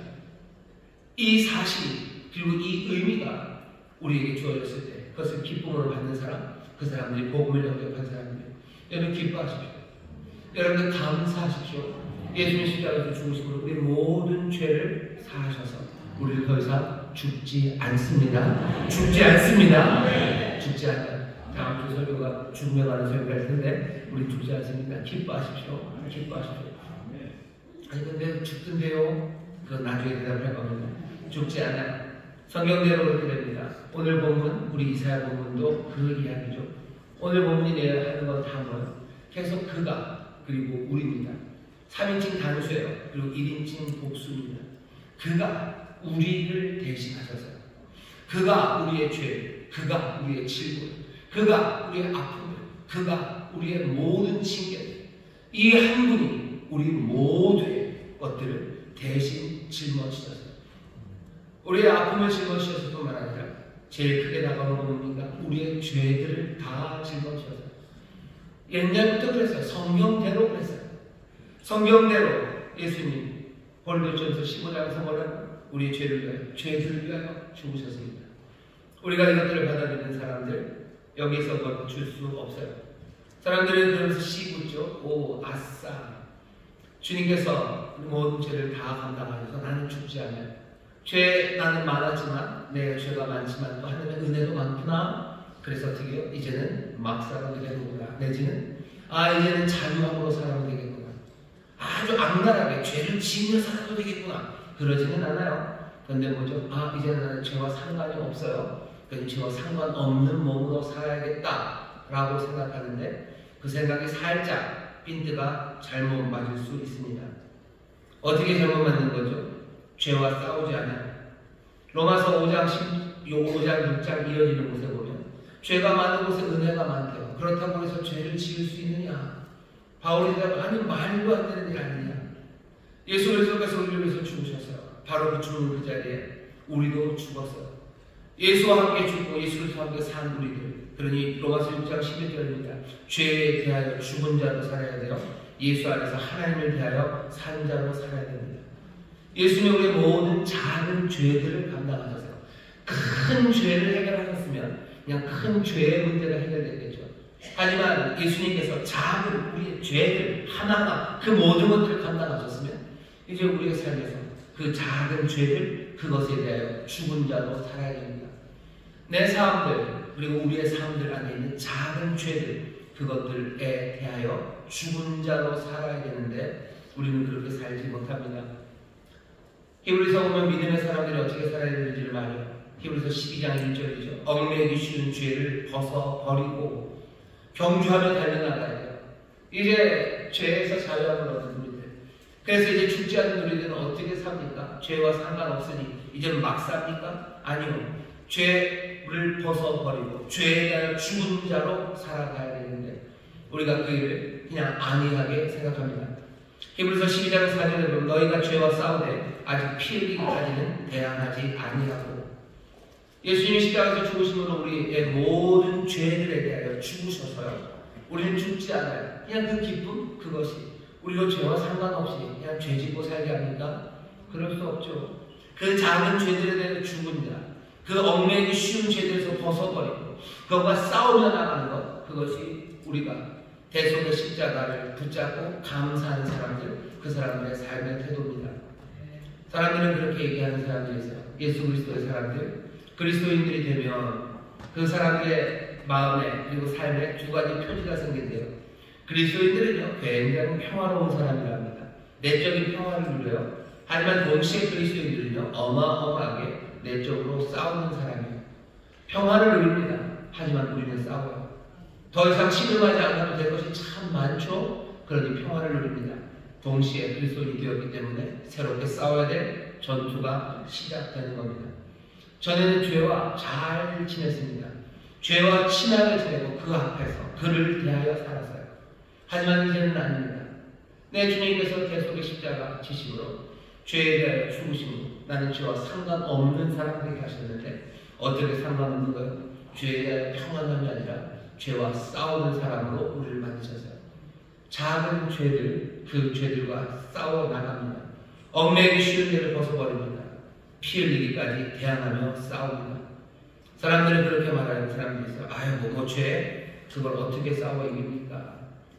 이 사실 그리고 이 의미가 우리에게 주어졌을 때 그것을 기쁨으로 받는 사람, 그 사람들이 복음을 영접한 사람들, 여러분 기뻐하십시오. 여러분들 감사하십시오. 예수님 십자가에서 죽으심으로 우리 모든 죄를 사하셔서 우리를 더 이상 죽지 않습니다. 죽지 않습니다. 죽지 않아요. 다음 주 설교가 죽음에 관한 설교할 텐데 우리 죽지 않습니다. 기뻐하십시오. 기뻐하십시오. 아니 근데 죽던데요? 그건 나중에 대답할 겁니다. 죽지 않아요. 성경대로 그렇게 됩니다. 오늘 본문, 우리 이사야 본문도 그 이야기죠. 오늘 본문이 내가 하는 건 다 뭐예요? 계속 그가, 그리고 우리입니다. 삼 인칭 단수예요. 그리고 일 인칭 복수입니다. 그가 우리를 대신하셔서, 그가 우리의 죄, 그가 우리의 질문, 그가 우리의 아픔을, 그가 우리의 모든 징계, 이 한 분이 우리 모두의 것들을 대신 짊어지셔서, 우리의 아픔을 짊어지셔서 뿐만 아니라 제일 크게 다가오는 건 뭡니까? 우리의 죄들을 다 짊어지셔서. 옛날부터 그랬어요. 성경대로 그랬어요. 성경대로 예수님 고린도전서 십오 장에서 뭐라고? 우리의 죄를 위하여, 죄들을 위하여 죽으셨습니다. 우리가 이것들을 받아들이는 사람들 여기서 뭘 줄 수 없어요. 사람들은 그러면서 씨붙죠. 오 아싸, 주님께서 모든 죄를 다 감당하셔서 나는 죽지 않아요. 죄 나는 많았지만, 내 죄가 많지만 또 하나님의 은혜도 많구나. 그래서 어떻게 해요? 이제는 막 살아도 되겠구나. 내지는 아 이제는 자유함으로 살아도 되겠구나. 아주 악랄하게 죄를 지으며 살아도 되겠구나. 그러지는 않아요. 그런데 뭐죠? 아 이제는 나는 죄와 상관이 없어요. 그건 죄와 상관없는 몸으로 살아야겠다라고 생각하는데 그 생각이 살짝 핀트가 잘못 맞을 수 있습니다. 어떻게 잘못 맞는 거죠? 죄와 싸우지 않아요. 로마서 오 장, 오 장, 육 장 이어지는 곳에 보면 죄가 많은 곳에 은혜가 많대요. 그렇다고 해서 죄를 지을 수 있느냐? 바울이 대답, 아니 말도 안 되는 일 아니냐? 예수 그리스도께서 우리를 위해서 죽으셨어요. 바로 그 죽는 그 자리에 우리도 죽었어요. 예수와 함께 죽고 예수 그리스도와 함께 산 우리들. 그러니 로마서 육 장 십일 절입니다. 죄에 대하여 죽은 자로 살아야 돼요. 예수 안에서 하나님을 대하여 산 자로 살아야 됩니다. 예수님은 우리의 모든 작은 죄들을 감당하셨어요. 큰 죄를 해결하셨으면 그냥 큰 죄의 문제가 해결됐겠죠. 하지만 예수님께서 작은 우리의 죄들 하나하나 그 모든 것들을 감당하셨으면 이제 우리의 삶에서 그 작은 죄들 그것에 대하여 죽은 자로 살아야 됩니다. 내 삶들 그리고 우리의 삶들 안에 있는 작은 죄들 그것들에 대하여 죽은 자로 살아야 되는데 우리는 그렇게 살지 못합니다. 히브리서 보면 믿음의 사람들이 어떻게 살아야 되는지를 말해요. 히브리서 십이 장 일 절이죠. 얽매이기 쉬운 죄를 벗어버리고 경주하며 달려나가야 돼요. 이제 죄에서 자유함을 얻은 우리들. 그래서 이제 죽지 않는 우리들은 어떻게 삽니까? 죄와 상관없으니 이제 막 삽니까? 아니요. 죄를 벗어버리고 죄에 대한 죽은 자로 살아가야 되는데 우리가 그 일을 그냥 안이하게 생각합니다. 히브리서 십이 장 사 절에 보면 너희가 죄와 싸우되 아직 피 흘리기까지는 대항하지 아니하고 예수님이 십자가에서 죽으심으로 우리의 모든 죄들에 대하여 죽으셔서요. 우리는 죽지 않아요. 그냥 그 기쁨 그것이 우리로 죄와 상관없이 그냥 죄 짓고 살게 합니까? 그럴 수 없죠. 그 작은 죄들에 대해 죽은 자, 그 얽매이기 쉬운 죄들에서 벗어버리고 그것과 싸우며 나가는 것 그것이 우리가 대속의 십자가를 붙잡고 감사하는 사람들, 그 사람들의 삶의 태도입니다. 사람들은 그렇게 얘기하는 사람들이 있어요. 예수 그리스도의 사람들, 그리스도인들이 되면 그 사람들의 마음에 그리고 삶에 두 가지 표지가 생긴대요. 그리스도인들은요 굉장히 평화로운 사람이랍니다. 내적인 평화를 누려요. 하지만 동시에 그리스도인들은요 어마어마하게 내적으로 싸우는 사람이에요. 평화를 누립니다. 하지만 우리는 싸워요. 더 이상 신음하지 않아도 될 것이 참 많죠. 그러니 평화를 누립니다. 동시에 그리스도인이 되었기 때문에 새롭게 싸워야 될 전투가 시작되는 겁니다. 전에는 죄와 잘 지냈습니다. 죄와 친하게 지내고 그 앞에서 그를 대하여 살았어요. 하지만 이제는 아닙니다. 내 주님께서 대속의 십자가 지심으로 죄에 대하여 죽으심으로 나는 죄와 상관없는 사람 되게 하셨는데 어떻게 상관없는 거예요? 죄에 대하여 평안함이 아니라 죄와 싸우는 사람으로 우리를 만드셨어요. 작은 죄들, 그 죄들과 싸워 나갑니다. 얽매이기 쉬운 죄를 벗어버립니다. 피 흘리기까지 대항하며 싸웁니다. 사람들은 그렇게 말하는 사람들이 있어요. 아이고 뭐 죄, 그걸 어떻게 싸워 이깁니까?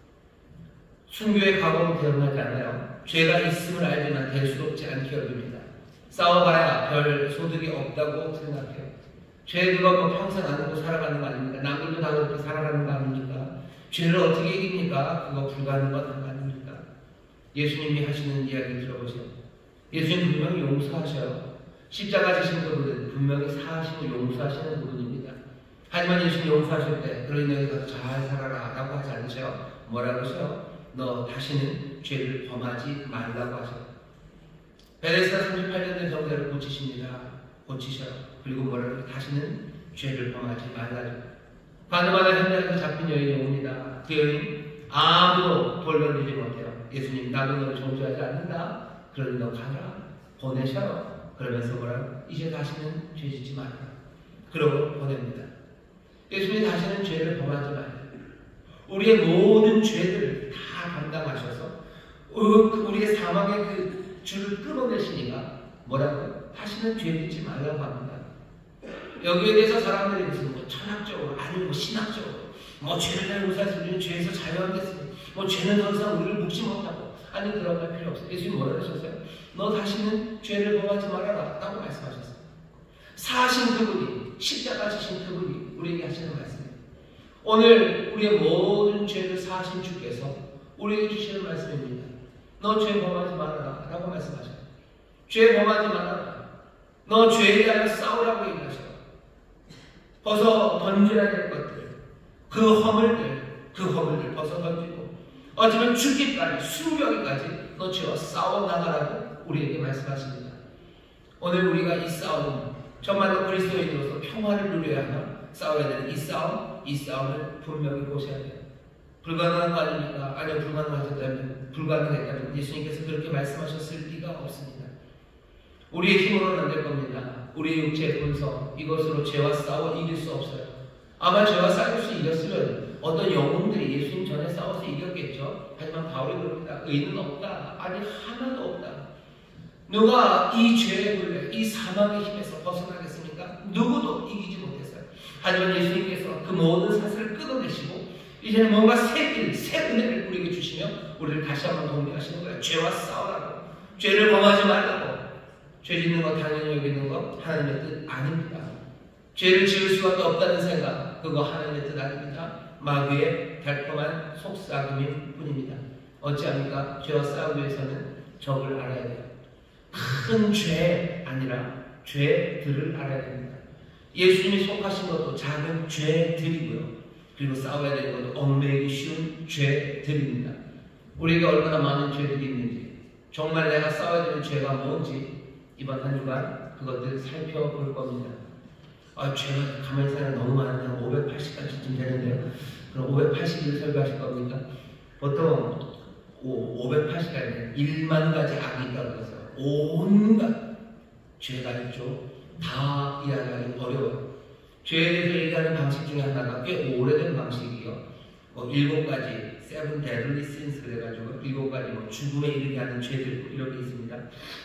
순교의 각오로 대응하지 않아요. 죄가 있음을 알지만 대수롭지 않게 여깁니다. 싸워봐야 별 소득이 없다고 생각해요. 죄 그거 뭐 평생 안고 살아가는 거 아닙니까? 남들도 다 그렇게 살아가는 거 아닙니까? 죄를 어떻게 이깁니까? 그거 불가능한 거 아닙니까? 예수님이 하시는 이야기 들어보세요. 예수님 분명히 용서하셔요. 십자가 지신 그분은 분명히 사하시고 용서하시는 그분입니다. 하지만 예수님 용서하실 때 그러니 너희 가서 잘 살아라 라고 하지 않으세요. 뭐라고 하세요? 너 다시는 죄를 범하지 말라고 하세요. 베데스다 삼십팔 년 된 정자를 고치십니다. 고치셔요. 그리고 뭐라고 다시는 죄를 범하지 말라죠. 가늠하다 현장에서 잡힌 여인이 옵니다. 그 여인 아무도 돌려내지 못해요. 예수님 나도 너를 정죄하지 않는다. 그러니 너 가라. 보내셔요. 그러면서 뭐라고? 이제 다시는 죄 짓지 말라. 그러고 보냅니다. 예수님이 다시는 죄를 범하지 말라. 우리의 모든 죄들을 다 감당하셔서 우리의 사망의 그 줄을 끊어내시니까 뭐라고요? 다시는 죄 짓지 말라고 합니다. 여기에 대해서 사람들이 무슨 뭐 철학적으로 아니 뭐 신학적으로 뭐 죄를 잘 무사해서 우리는 죄에서 자유하겠으니 뭐 죄는 더 이상 우리를 묵지 못하고 아니 그런 말 필요 없어요. 예수님 뭐라 하셨어요? 너 다시는 죄를 범하지 말아라 라고 말씀하셨어요. 사하신 그분이 십자가 지신 그분이 우리에게 하시는 말씀이에요. 오늘 우리의 모든 죄를 사하신 주께서 우리에게 주시는 말씀입니다. 너 죄 범하지 말아라 라고 말씀하셔요. 죄 범하지 말아라. 너 죄에 대하여 싸우라고 얘기하셔요. 벗어 던져야 될 것들, 그 허물들, 그 허물들 벗어 던지고 어쩌면 죽기까지, 순교하기까지 너 죄와 싸워 나가라고 우리에게 말씀하십니다. 오늘 우리가 이 싸움, 정말로 그리스도인으로서 평화를 누려야 하나 싸워야 되는 이 싸움, 이 싸움을 분명히 보셔야 돼요. 불가능한 거 아닙니까? 아니요, 불가능하셨다면, 불가능했다면 예수님께서 그렇게 말씀하셨을 리가 없습니다. 우리의 힘으로는 안 될 겁니다. 우리의 육체의 본성, 이것으로 죄와 싸워 이길 수 없어요. 아마 죄와 싸울 수 이겼으면 어떤 영웅들이 예수님 전에 싸워서 이겼겠죠. 하지만 바울이 그럽니다. 의는 없다. 아니, 하나도 없다. 누가 이 죄의 굴레, 이 사망의 힘에서 벗어나겠습니까? 누구도 이기지 못했어요. 하지만 예수님께서 그 모든 사슬을 끊어내시고 이제는 뭔가 새 길, 새 은혜를 우리에게 주시며 우리를 다시 한번 동기하시는 거예요. 죄와 싸우라고, 죄를 범하지 말라고. 죄 짓는 것, 당연히 여기는 것 하나님의 뜻 아닙니다. 죄를 지을 수밖에 없다는 생각, 그거 하나님의 뜻 아닙니다. 마귀의 달콤한 속삭임일 뿐입니다. 어찌합니까? 죄와 싸우기 위해서는 적을 알아야 돼요. 큰 죄 아니라 죄들을 알아야 됩니다. 예수님이 속하신 것도 작은 죄들이고요. 그리고 싸워야 되는 것도 얽매이기 쉬운 죄들입니다. 우리에게 얼마나 많은 죄들이 있는지, 정말 내가 싸워야 되는 죄가 뭔지 이번 한 주간 그것들을 살펴볼 겁니다. 아, 죄가 가만히 생각하면 너무 많은데 한 오백팔십 가지쯤 되는데요. 그럼 오백팔십 일 설교하실 겁니까? 보통 오백팔십 가지, 일만 가지 악이 있다고 해서 온갖 죄가 있죠. 다 이야기하기 어려워요. 죄에 대해서 얘기하는 방식 중에 하나가 꽤 오래된 방식이요. 뭐 일곱 가지, seven deadly sins 그래가지고 일곱 가지 뭐 죽음에 이르게 하는 죄들 이렇게 있습니다.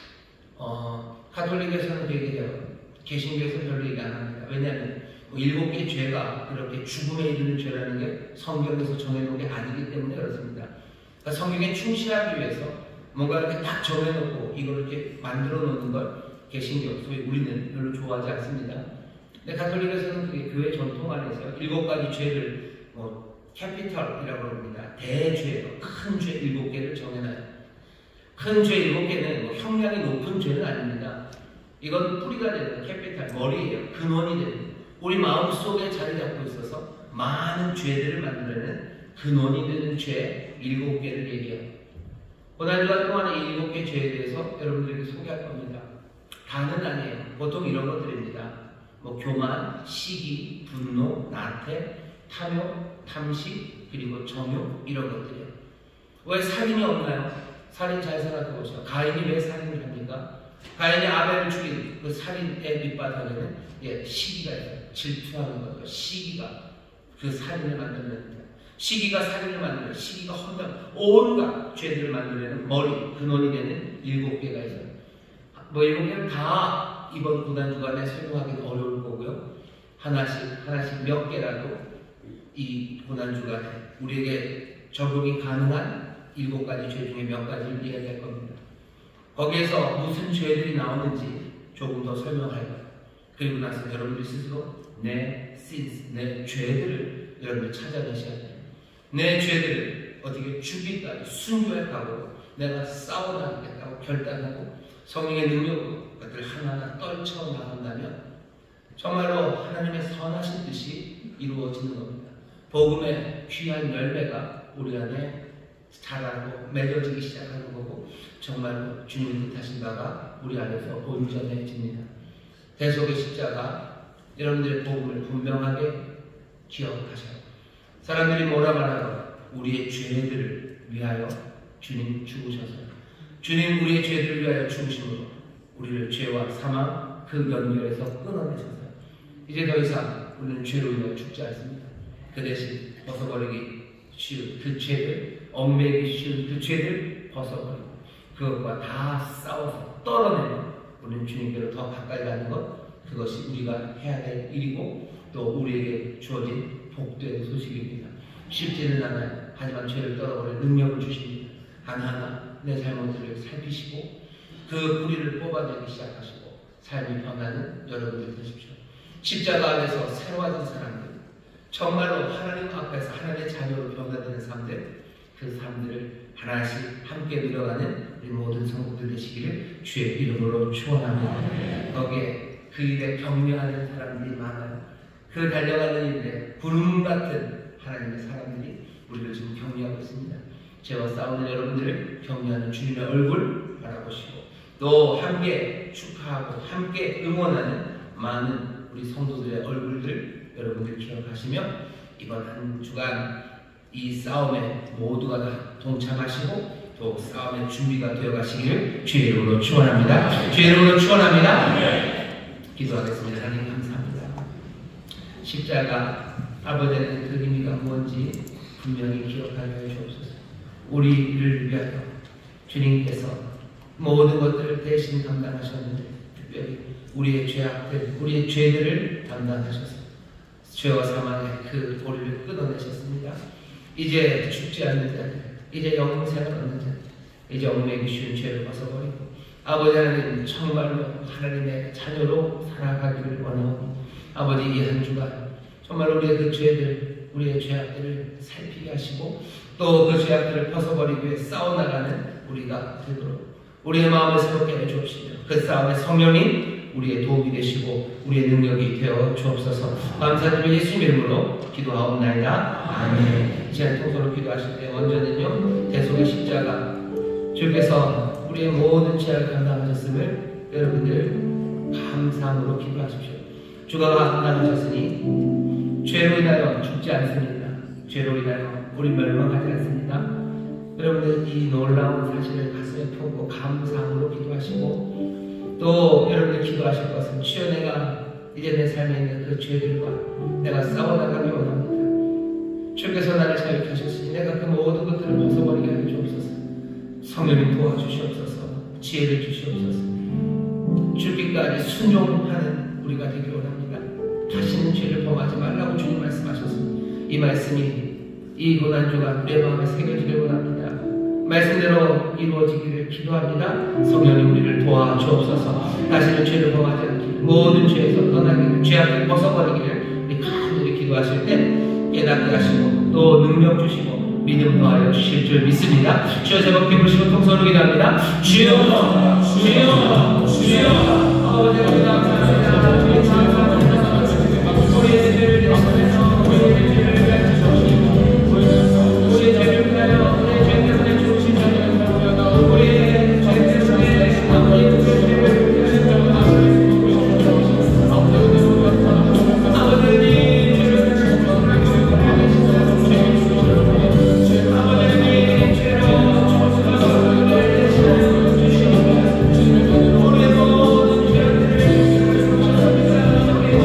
어, 가톨릭에서는 얘기해요. 개신교에서는 별로 얘기 안 합니다. 왜냐하면 뭐 일곱 개 죄가 그렇게 죽음에 이르는 죄라는 게 성경에서 정해놓은 게 아니기 때문에 그렇습니다. 그러니까 성경에 충실하기 위해서 뭔가 이렇게 딱 정해놓고 이걸 이렇게 만들어 놓는 걸 개신교, 소위 우리는 별로 좋아하지 않습니다. 근데 가톨릭에서는 그게 교회 전통 안에서 일곱 가지 죄를 뭐 캐피털이라고 합니다. 대죄로 큰 죄 일곱 개를 정해놔요. 큰 죄 일곱 개는 뭐 형량이 높은 죄는 아닙니다. 이건 뿌리가 되는 캐피탈, 머리예요. 근원이 되는, 우리 마음 속에 자리 잡고 있어서 많은 죄들을 만들어내는 근원이 되는 죄 일곱 개를 얘기해요. 오늘 주간 동안에 이 일곱 개 죄에 대해서 여러분들에게 소개할 겁니다. 다는 아니에요. 보통 이런 것들입니다. 뭐 교만, 시기, 분노, 나태, 탐욕, 탐식, 그리고 정욕 이런 것들이에요. 왜 살인이 없나요? 살인 잘 생각해 보세요. 가인이 왜 살인을 합니까? 가인이 아벨을 죽인 그 살인의 밑바닥에는 예, 시기가 있어요. 질투하는 거죠. 시기가 그 살인을 만들어냅니다. 시기가 살인을 만들어요. 시기가 험담, 온갖 죄들을 만들어내는 머리, 근원이 되는 일곱 개가 있어요. 뭐 일곱 개는 다 이번 구단 주간에 설명하기는 어려울 거고요. 하나씩 하나씩 몇 개라도 이 구단 주간에 우리에게 적용이 가능한 일곱 가지 죄 중에 몇 가지를 이야기할 겁니다. 거기에서 무슨 죄들이 나오는지 조금 더 설명할 거예요. 그리고 나서 여러분들이 스스로 내 sins, 내 죄들을 여러분들 찾아내셔야 돼요. 내 죄들을 어떻게 죽이기까지 순교해 가고 내가 싸워나가겠다고 결단하고 성령의 능력으로 그것들을 하나하나 떨쳐나간다면 정말로 하나님의 선하신 뜻이 이루어지는 겁니다. 복음의 귀한 열매가 우리 안에 자라고 맺어지기 시작하는 거고 정말로 주님의 뜻하신 바가 우리 안에서 온전해집니다. 대속의 십자가 여러분들의 복음을 분명하게 기억하셔요. 사람들이 뭐라 말하고 우리의 죄들을 위하여 주님 죽으셔서요. 주님 우리의 죄들을 위하여 죽으심으로 우리를 죄와 사망 그 연결에서 끊어내셔서요. 이제 더 이상 우리는 죄로 인하여 죽지 않습니다. 그 대신 벗어버리기 쉬운 그 죄들, 얽매이기 쉬운 그 죄들 벗어버리고 그것과 다 싸워서 떨어내는 우리는 주님께로 더 가까이 가는 것, 그것이 우리가 해야 될 일이고 또 우리에게 주어진 복된 소식입니다. 쉽지는 않아요. 하지만 죄를 떨어버릴 능력을 주십니다. 하나하나 내 잘못들을 살피시고 그 뿌리를 뽑아내기 시작하시고 삶이 변하는 여러분들 되십시오. 십자가 안에서 새로워진 사람들, 정말로 하나님 앞에서 하나님의 자녀로 변화되는 삶들, 그 삶들을 하나씩 함께 늘어가는 우리 모든 성도들 되시기를 주의 이름으로 축원합니다. 거기에 그 일에 격려하는 사람들이 많아요. 그 달려가는 일에 구름 같은 하나님의 사람들이 우리를 지금 격려하고 있습니다. 죄와 싸우는 여러분들을 격려하는 주님의 얼굴 바라보시고 또 함께 축하하고 함께 응원하는 많은 우리 성도들의 얼굴들 여러분들 기억하시며 이번 한 주간 이 싸움에 모두가 다 동참하시고 또 싸움의 준비가 되어가시기를 주의 이름으로 축원합니다. 주의 이름으로 축원합니다. 기도하겠습니다. 하나님 감사합니다. 십자가 아버지의 그 의미가 무엇인지 분명히 기억하게 해주옵소서. 우리를 위하여 주님께서 모든 것들을 대신 감당하셨는데 특별히 우리의 죄악들, 우리의 죄들을 담당하셔서 죄와 사망의 그 고리를 끊어내셨습니다. 이제 죽지 않는 자들, 이제 영생을 얻는 자들, 이제 얽매기 쉬운 죄를 벗어버리고 아버지 하나님 정말로 하나님의 자녀로 살아가기를 원하오니 아버지 이 한 주간 정말 우리의 그 죄들, 우리의 죄악들을 살피게 하시고 또 그 죄악들을 벗어버리기 위해 싸워나가는 우리가 되도록 우리의 마음을 새롭게 해주옵시며 그 싸움의 성령님 우리의 도움이 되시고 우리의 능력이 되어 주옵소서. 감사드리며 예수님 이름으로 기도하옵나이다. 아멘. 이제 통솔로 기도하실 때 먼저는요 대속의 십자가 주께서 우리의 모든 죄악을 감당하셨음을 여러분들 감사함으로 기도하십시오. 주가 감당하셨으니 죄로 인하여 죽지 않습니다. 죄로 인하여 우리 멸망하지 않습니다. 여러분들 이 놀라운 사실을 가슴에 품고 감사함으로 기도하시고 또 여러분들 기도하실 것은 주여 내가 이제 내 삶에 있는 그 죄들과 내가 싸워나가기 원합니다. 주께서 나를 자유케 하셨으니 내가 그 모든 것들을 벗어버리게 하여 주옵소서. 성령님 도와주시옵소서. 지혜를 주시옵소서. 죽기까지 순종하는 우리가 되기를 원합니다. 다시는 죄를 범하지 말라고 주님 말씀하셨습니다. 이 말씀이 이 고난주가 내 마음에 새겨지길 원합니다. 말씀대로 이루어지기를 기도합니다. 성령님 우리를 도와주옵소서. 다시는 죄를 범하지 않기를 모든 죄에서 떠나기를 죄악을 벗어버리기를 우리 간절히 기도하실 때 깨닫게 하시고 또 능력 주시고 믿음 더하여 주실 줄 믿습니다. 주여 제법 기쁘시고 통성으로 기도합니다. 주여 주여 주여 아버지 감사합니다. 우리의 죄를 대신해서 우리의 죄를 위하여 주시옵시고 우리의 죄를 위하여 우리의 죄 때문에 죽으시는 우리의 죄 때문에 아버지의 죄를 우리의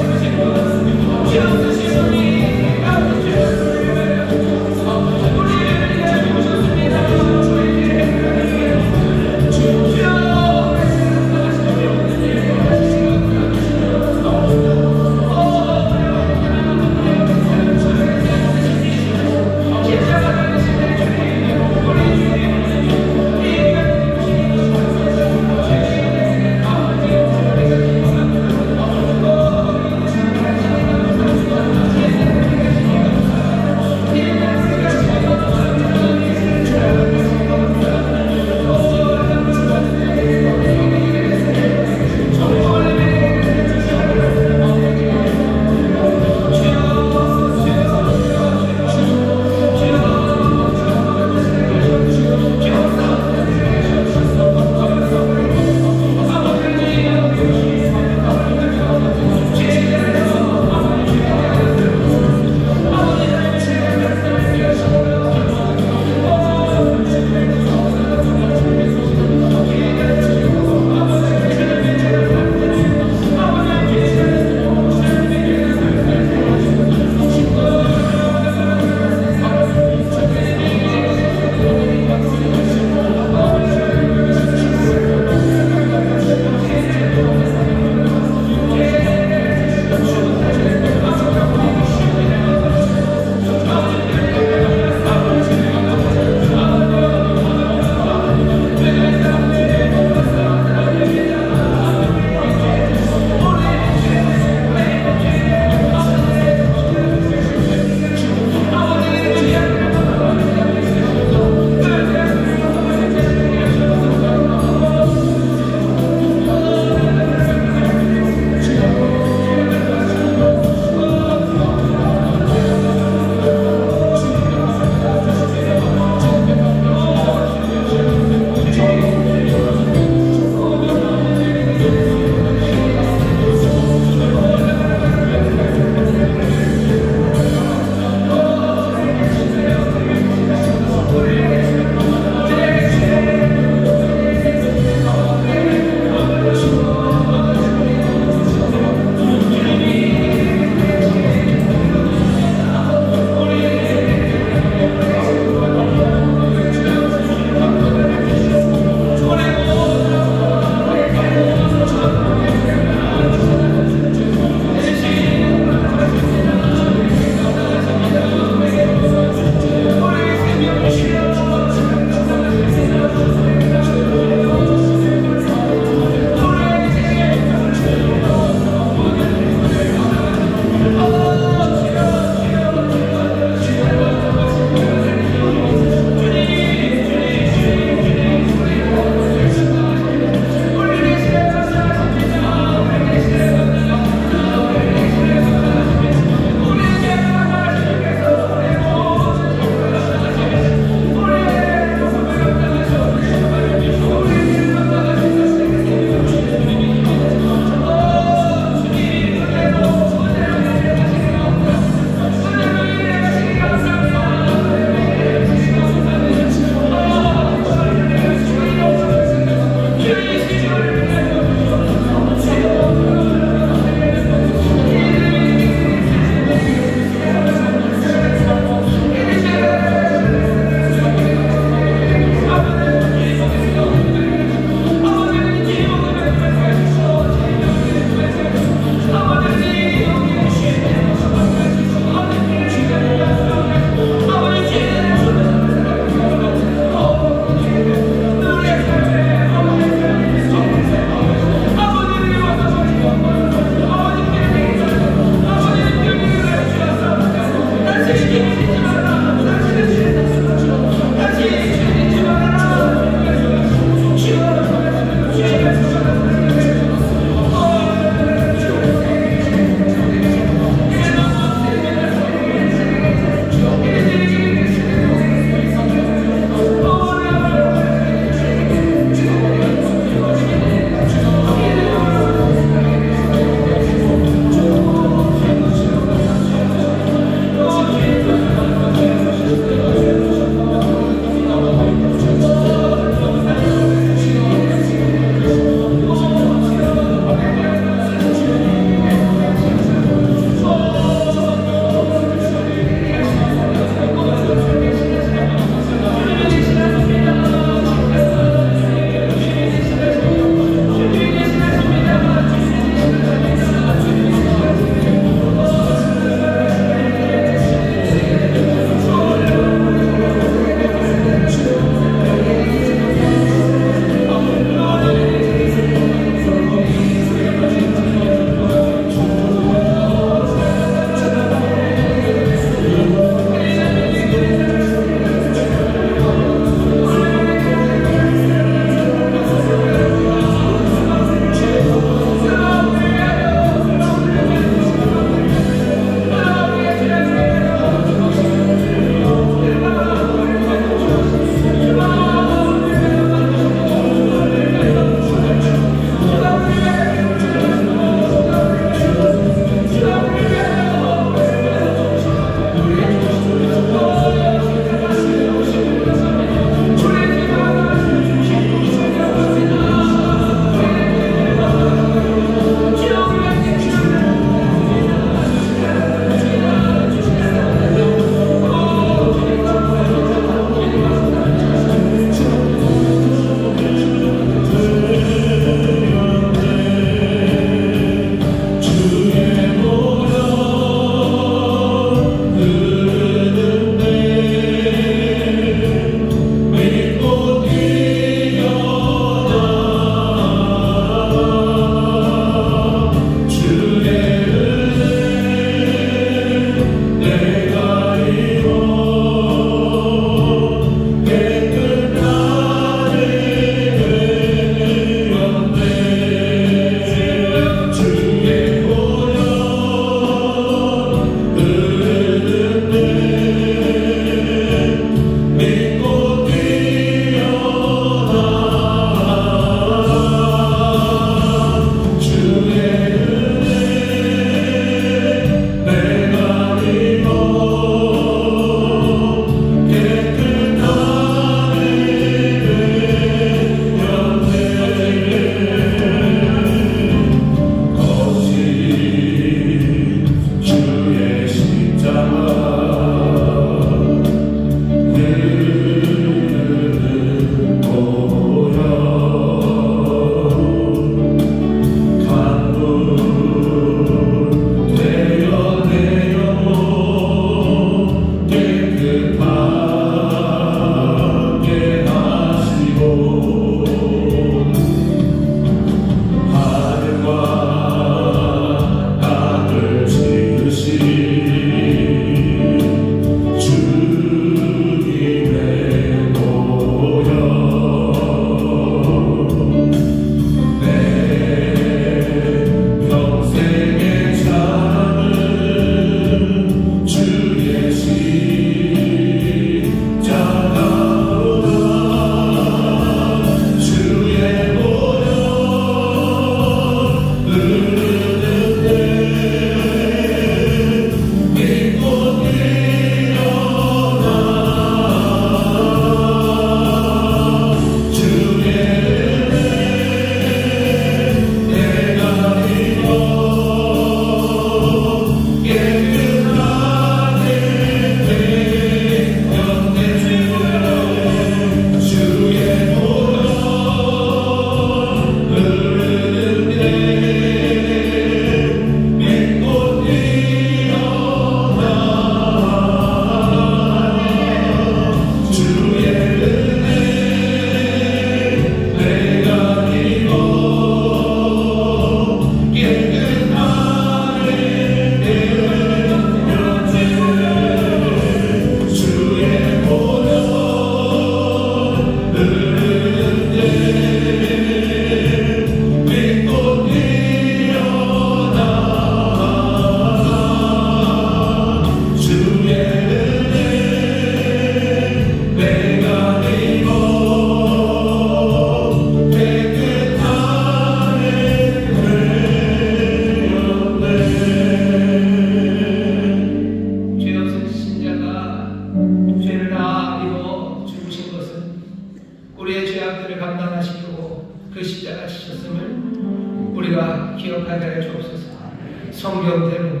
십자가 지셨음을 우리가 기억하게 하여 주옵소서. 성경대로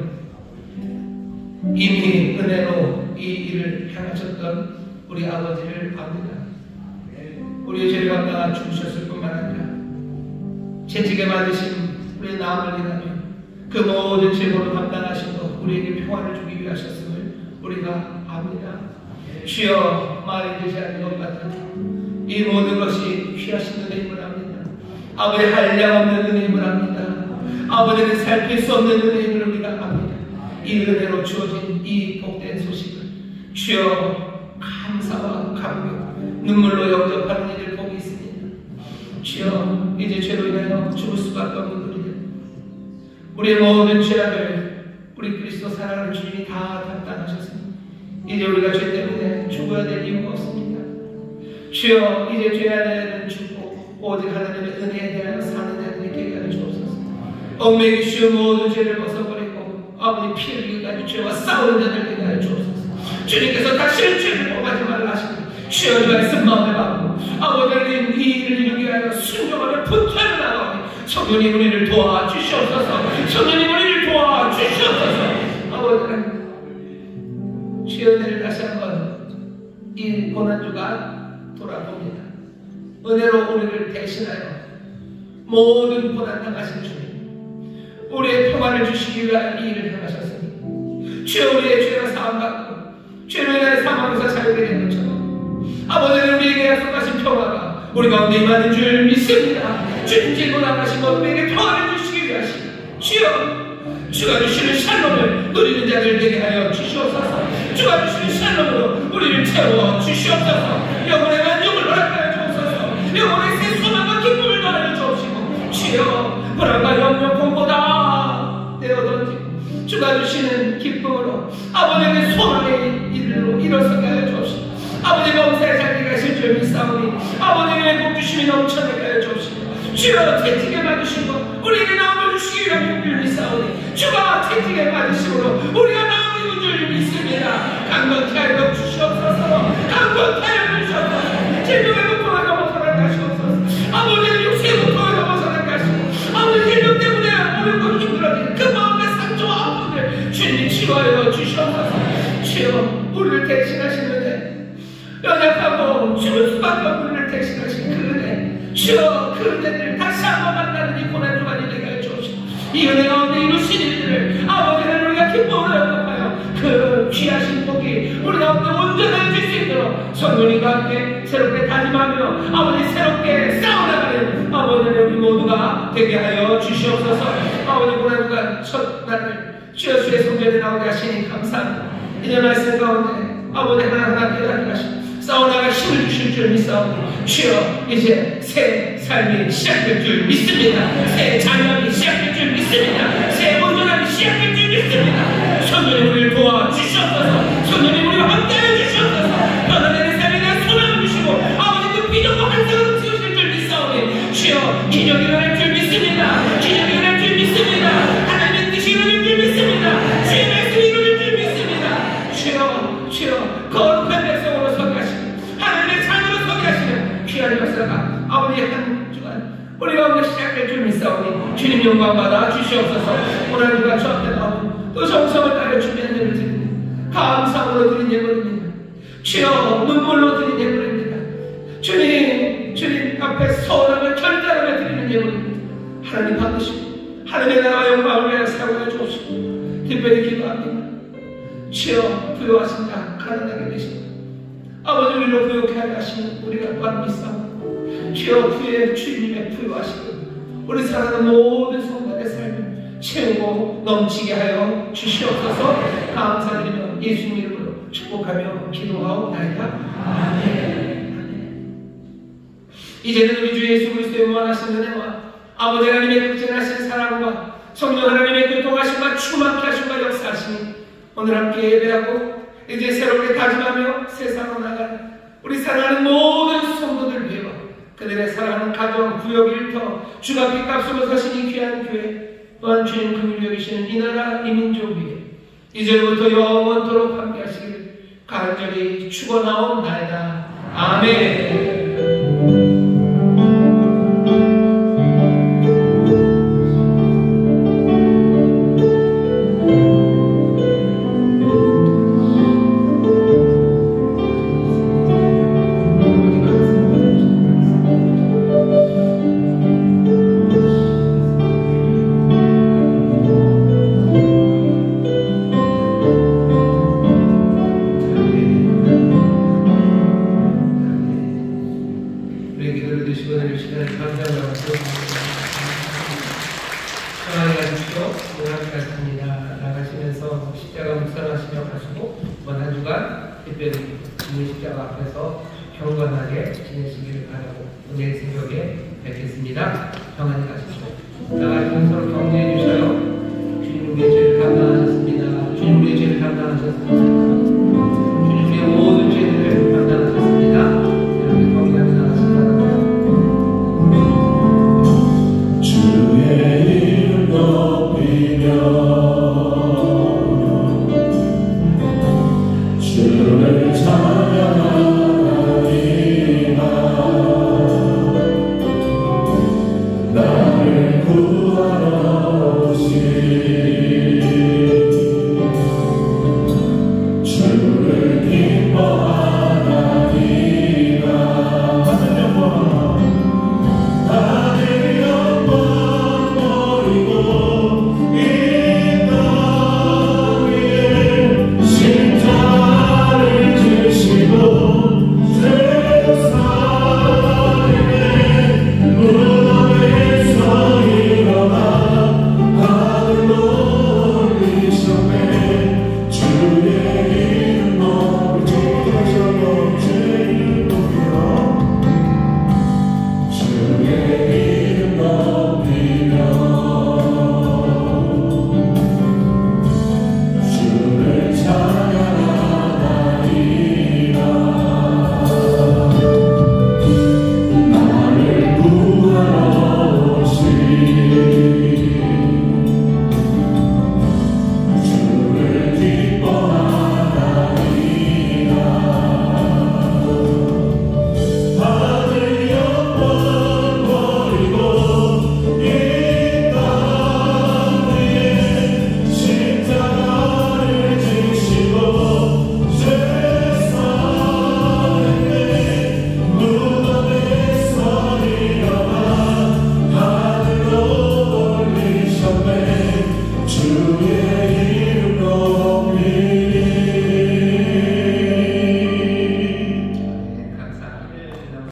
이미 은혜로 이 일을 행하셨던 우리 아버지를 압니다. 우리의 죄를 감당하 죽으셨을 뿐만 아니라 채찍에 맞으신 우리의 나음을 인하며 그 모든 죄고를 감당하시고 우리에게 평안을 주기 위하셨음을 우리가 압니다. 주여, 말이 되지 않는 것 같은 이 모든 것이 귀하신 은혜임을 압니다. 아버지, 한량없는 은혜임을 압니다. 아버지는 살필 수 없는 은혜임을 우리가 압니다. 이 은혜로 주어진 이 복된 소식을 주여 감사와 감격, 눈물로 영접하는 일을 보고 있습니다. 주여, 이제 죄로 인하여 죽을 수밖에 없는 우리들, 우리의 모든 죄악을 우리 그리스도 사랑하는 주님이 다 담당하셨습니다. 이제 우리가 죄 때문에 죽어야 될 이유가 없습니다. 주여, 이제 죄 안에는 죽고 오직 하나님의 은혜에 대하여 사는 자들이 되게 하여 주옵소서. 얽매기 쉬운 모든 죄를 벗어버리고 아버지 피 흘리기까지 죄와 싸우는 자들 되게 하여 주옵소서. 주님께서 다시는 죄를 범하지 말라 하시니 주여, 말씀 마음에 받고 아버지는 이 일을 이루기 위하여 순종하며 분투하며 나가니 성령님 우리를 도와주시옵소서. 성령님 우리를 도와주시옵소서. 아버지는 주의 은혜를 다시 한번 이 고난주가 돌아봅니다. 은혜로 우리를 대신하여 모든 고난 당하신 주님, 우리의 평안을 주시기 위한 이 일을 행하셨으니 주여, 우리의 죄가 사함받고 죄로 인하여 사망에서 자유게 된 것처럼 아버지는 우리에게 약속하신 평화가 우리 가운데 임하는 줄 믿습니다. 주님 질고 나가신 것 우리에게 평안을 주시기 위하시니 주여, 주가 주시는 샬롬을 누리는 자들 되게 하여 주시옵소서. 주가 주시는 샬롬으로 우리를 채워 주시옵소서. 영혼의 만족을 허락하여 주옵소서. 영혼의 새 소망과 기쁨을 더하여 주옵시고 주여, 불안과 염려 공포다 내어던지고 주가 주시는 기쁨으로 아버지의 소망의 일로 일어서게 하여 주옵시고 아버지 범사에 자리가 하실 줄 믿사오니 아버지의 복 주심이 넘쳐나게 하여 주옵시고 주여, 채찍에 맞으시고 우리에게 나음을 주시기 위하여 줄 믿사오니 주가 채찍에 맞으심으로 우리가 나음을 줄 믿습니다. 강건케 하여 주시옵소서. 강건케 하여 주시옵소서. 질병의 고통을 넘어서게 하시옵소서. 아버지의 육체의 고통을 넘어서게 하시고 아버지 질병 때문에 어렵고 힘들어진 그 마음의 상처와 아픔을 주님이 치유하여 주시옵소서. 주여, 우리를 대신하신 은혜, 연약하고 죽을 수밖에 없는 우리를 대신하신 그 은혜, 주여, 그 은혜를 다시 한번 만나는 이 고난주간이 되게 하여 주옵시고 이 은혜 가운데 이루신 일들을 아버지는 우리가 기쁨으로 영접하여 그 귀하신 복이 우리 가운데 온전해질 수 있도록 성령님과 함께 새롭게 다짐하며 아버지 새롭게 싸워나가는 아버지는 우리 모두가 되게 하여 주시옵소서. 아버지, 고난주간 첫날을 주여 주의 성전에 나오게 하시니 감사합니다. 이제 말씀 가운데 아버지 하나하나 깨닫게 하시고 싸워나갈 힘을 주실 줄 믿사오니 주여, 이제 새 삶이 시작될 줄 믿습니다. 새 자녀이 시작될 줄 믿습니다. 새 온전함이 시작될 줄 믿습니다. 성령님 우리를 도와주시옵소서. 성령님 우리와 함께하여 주시옵소서. 변화되는 삶에 대한 소망을 주시고 아버지 그 비전과 환상을 채우실 줄 믿사오니 주여, 기적이 일어날 줄 믿습니다. 기적이 일어날 줄 믿습니다. 하나님의 뜻이 일어날 줄 믿습니다. 주의 말씀이 이루어질 줄 믿습니다. 주여, 주여, 거룩한 백성으로 서게 하시고 하나님의 자녀로 서게 하시는 귀한 역사가 아버지 한 주간 우리 가운데 시작될 줄 믿사오니 주님 영광 받아 주시옵소서. 오늘 우리가 주 앞에 나오는 또 정성을 따려 준비한 예를 드립니다. 감사함으로 드린 예물입니다. 주여, 눈물로 드린 예물입니다. 주님, 주님 앞에 서운함을 결단하며 드리는 예물입니다. 하나님 받으시고 하나님의 나라와 영광을 위하여 사용하여 주옵시고 특별히 기도합니다. 주여, 부요하신 자 가난하게 되시고 아버지 우리로 부요케 하여 하시는 우리가 또한 믿사오니 주여, 부의 주님의 부요하시고 우리 사랑하는 모든 성도의 삶을 채우고 넘치게 하여 주시옵소서. 감사드리며 예수님 이름으로 축복하며 기도하옵나이다. 아멘. 이제는 우리 주 예수 그리스도의 무한하신 은혜와 아버지 하나님의 극진하신 사랑과 성령 하나님의 교통하심과 충만케 하심과 역사하시니 오늘 함께 예배하고 이제 새롭게 다짐하며 세상으로 나가는 우리 사랑하는 모든 성도들 위해와 그들의 사랑하는 가정, 구역, 일터, 주가 빚값으로 사신 이 귀한 교회 또한 주님 긍휼히 여기시는 이 나라 이 민족 위에 이제부터 영원토록 함께 하시기를 간절히 축원하옵나이다. 아멘. 편하게 가십시오. 오늘 같습니다. 나가시면서 십자가 묵상하시며 가시고 이번 한 주간 특별히 주님 십자가 앞에서 경건하게 지내시기를 바라고 오늘 새벽에 뵙겠습니다. 평안히 가십시오. 나가시면 서로 격려해 주셔요. 주님 우리의 죄를 감당하셨습니다. 주님 우리의 죄를 감당하셨습니다. 주님 우리의 모든 죄들을 감당하셨습니다. 여러분 격려하며 나가시기 바랍니다. 주의 이름 높이며 주를 찬양하리라. 나를 구하라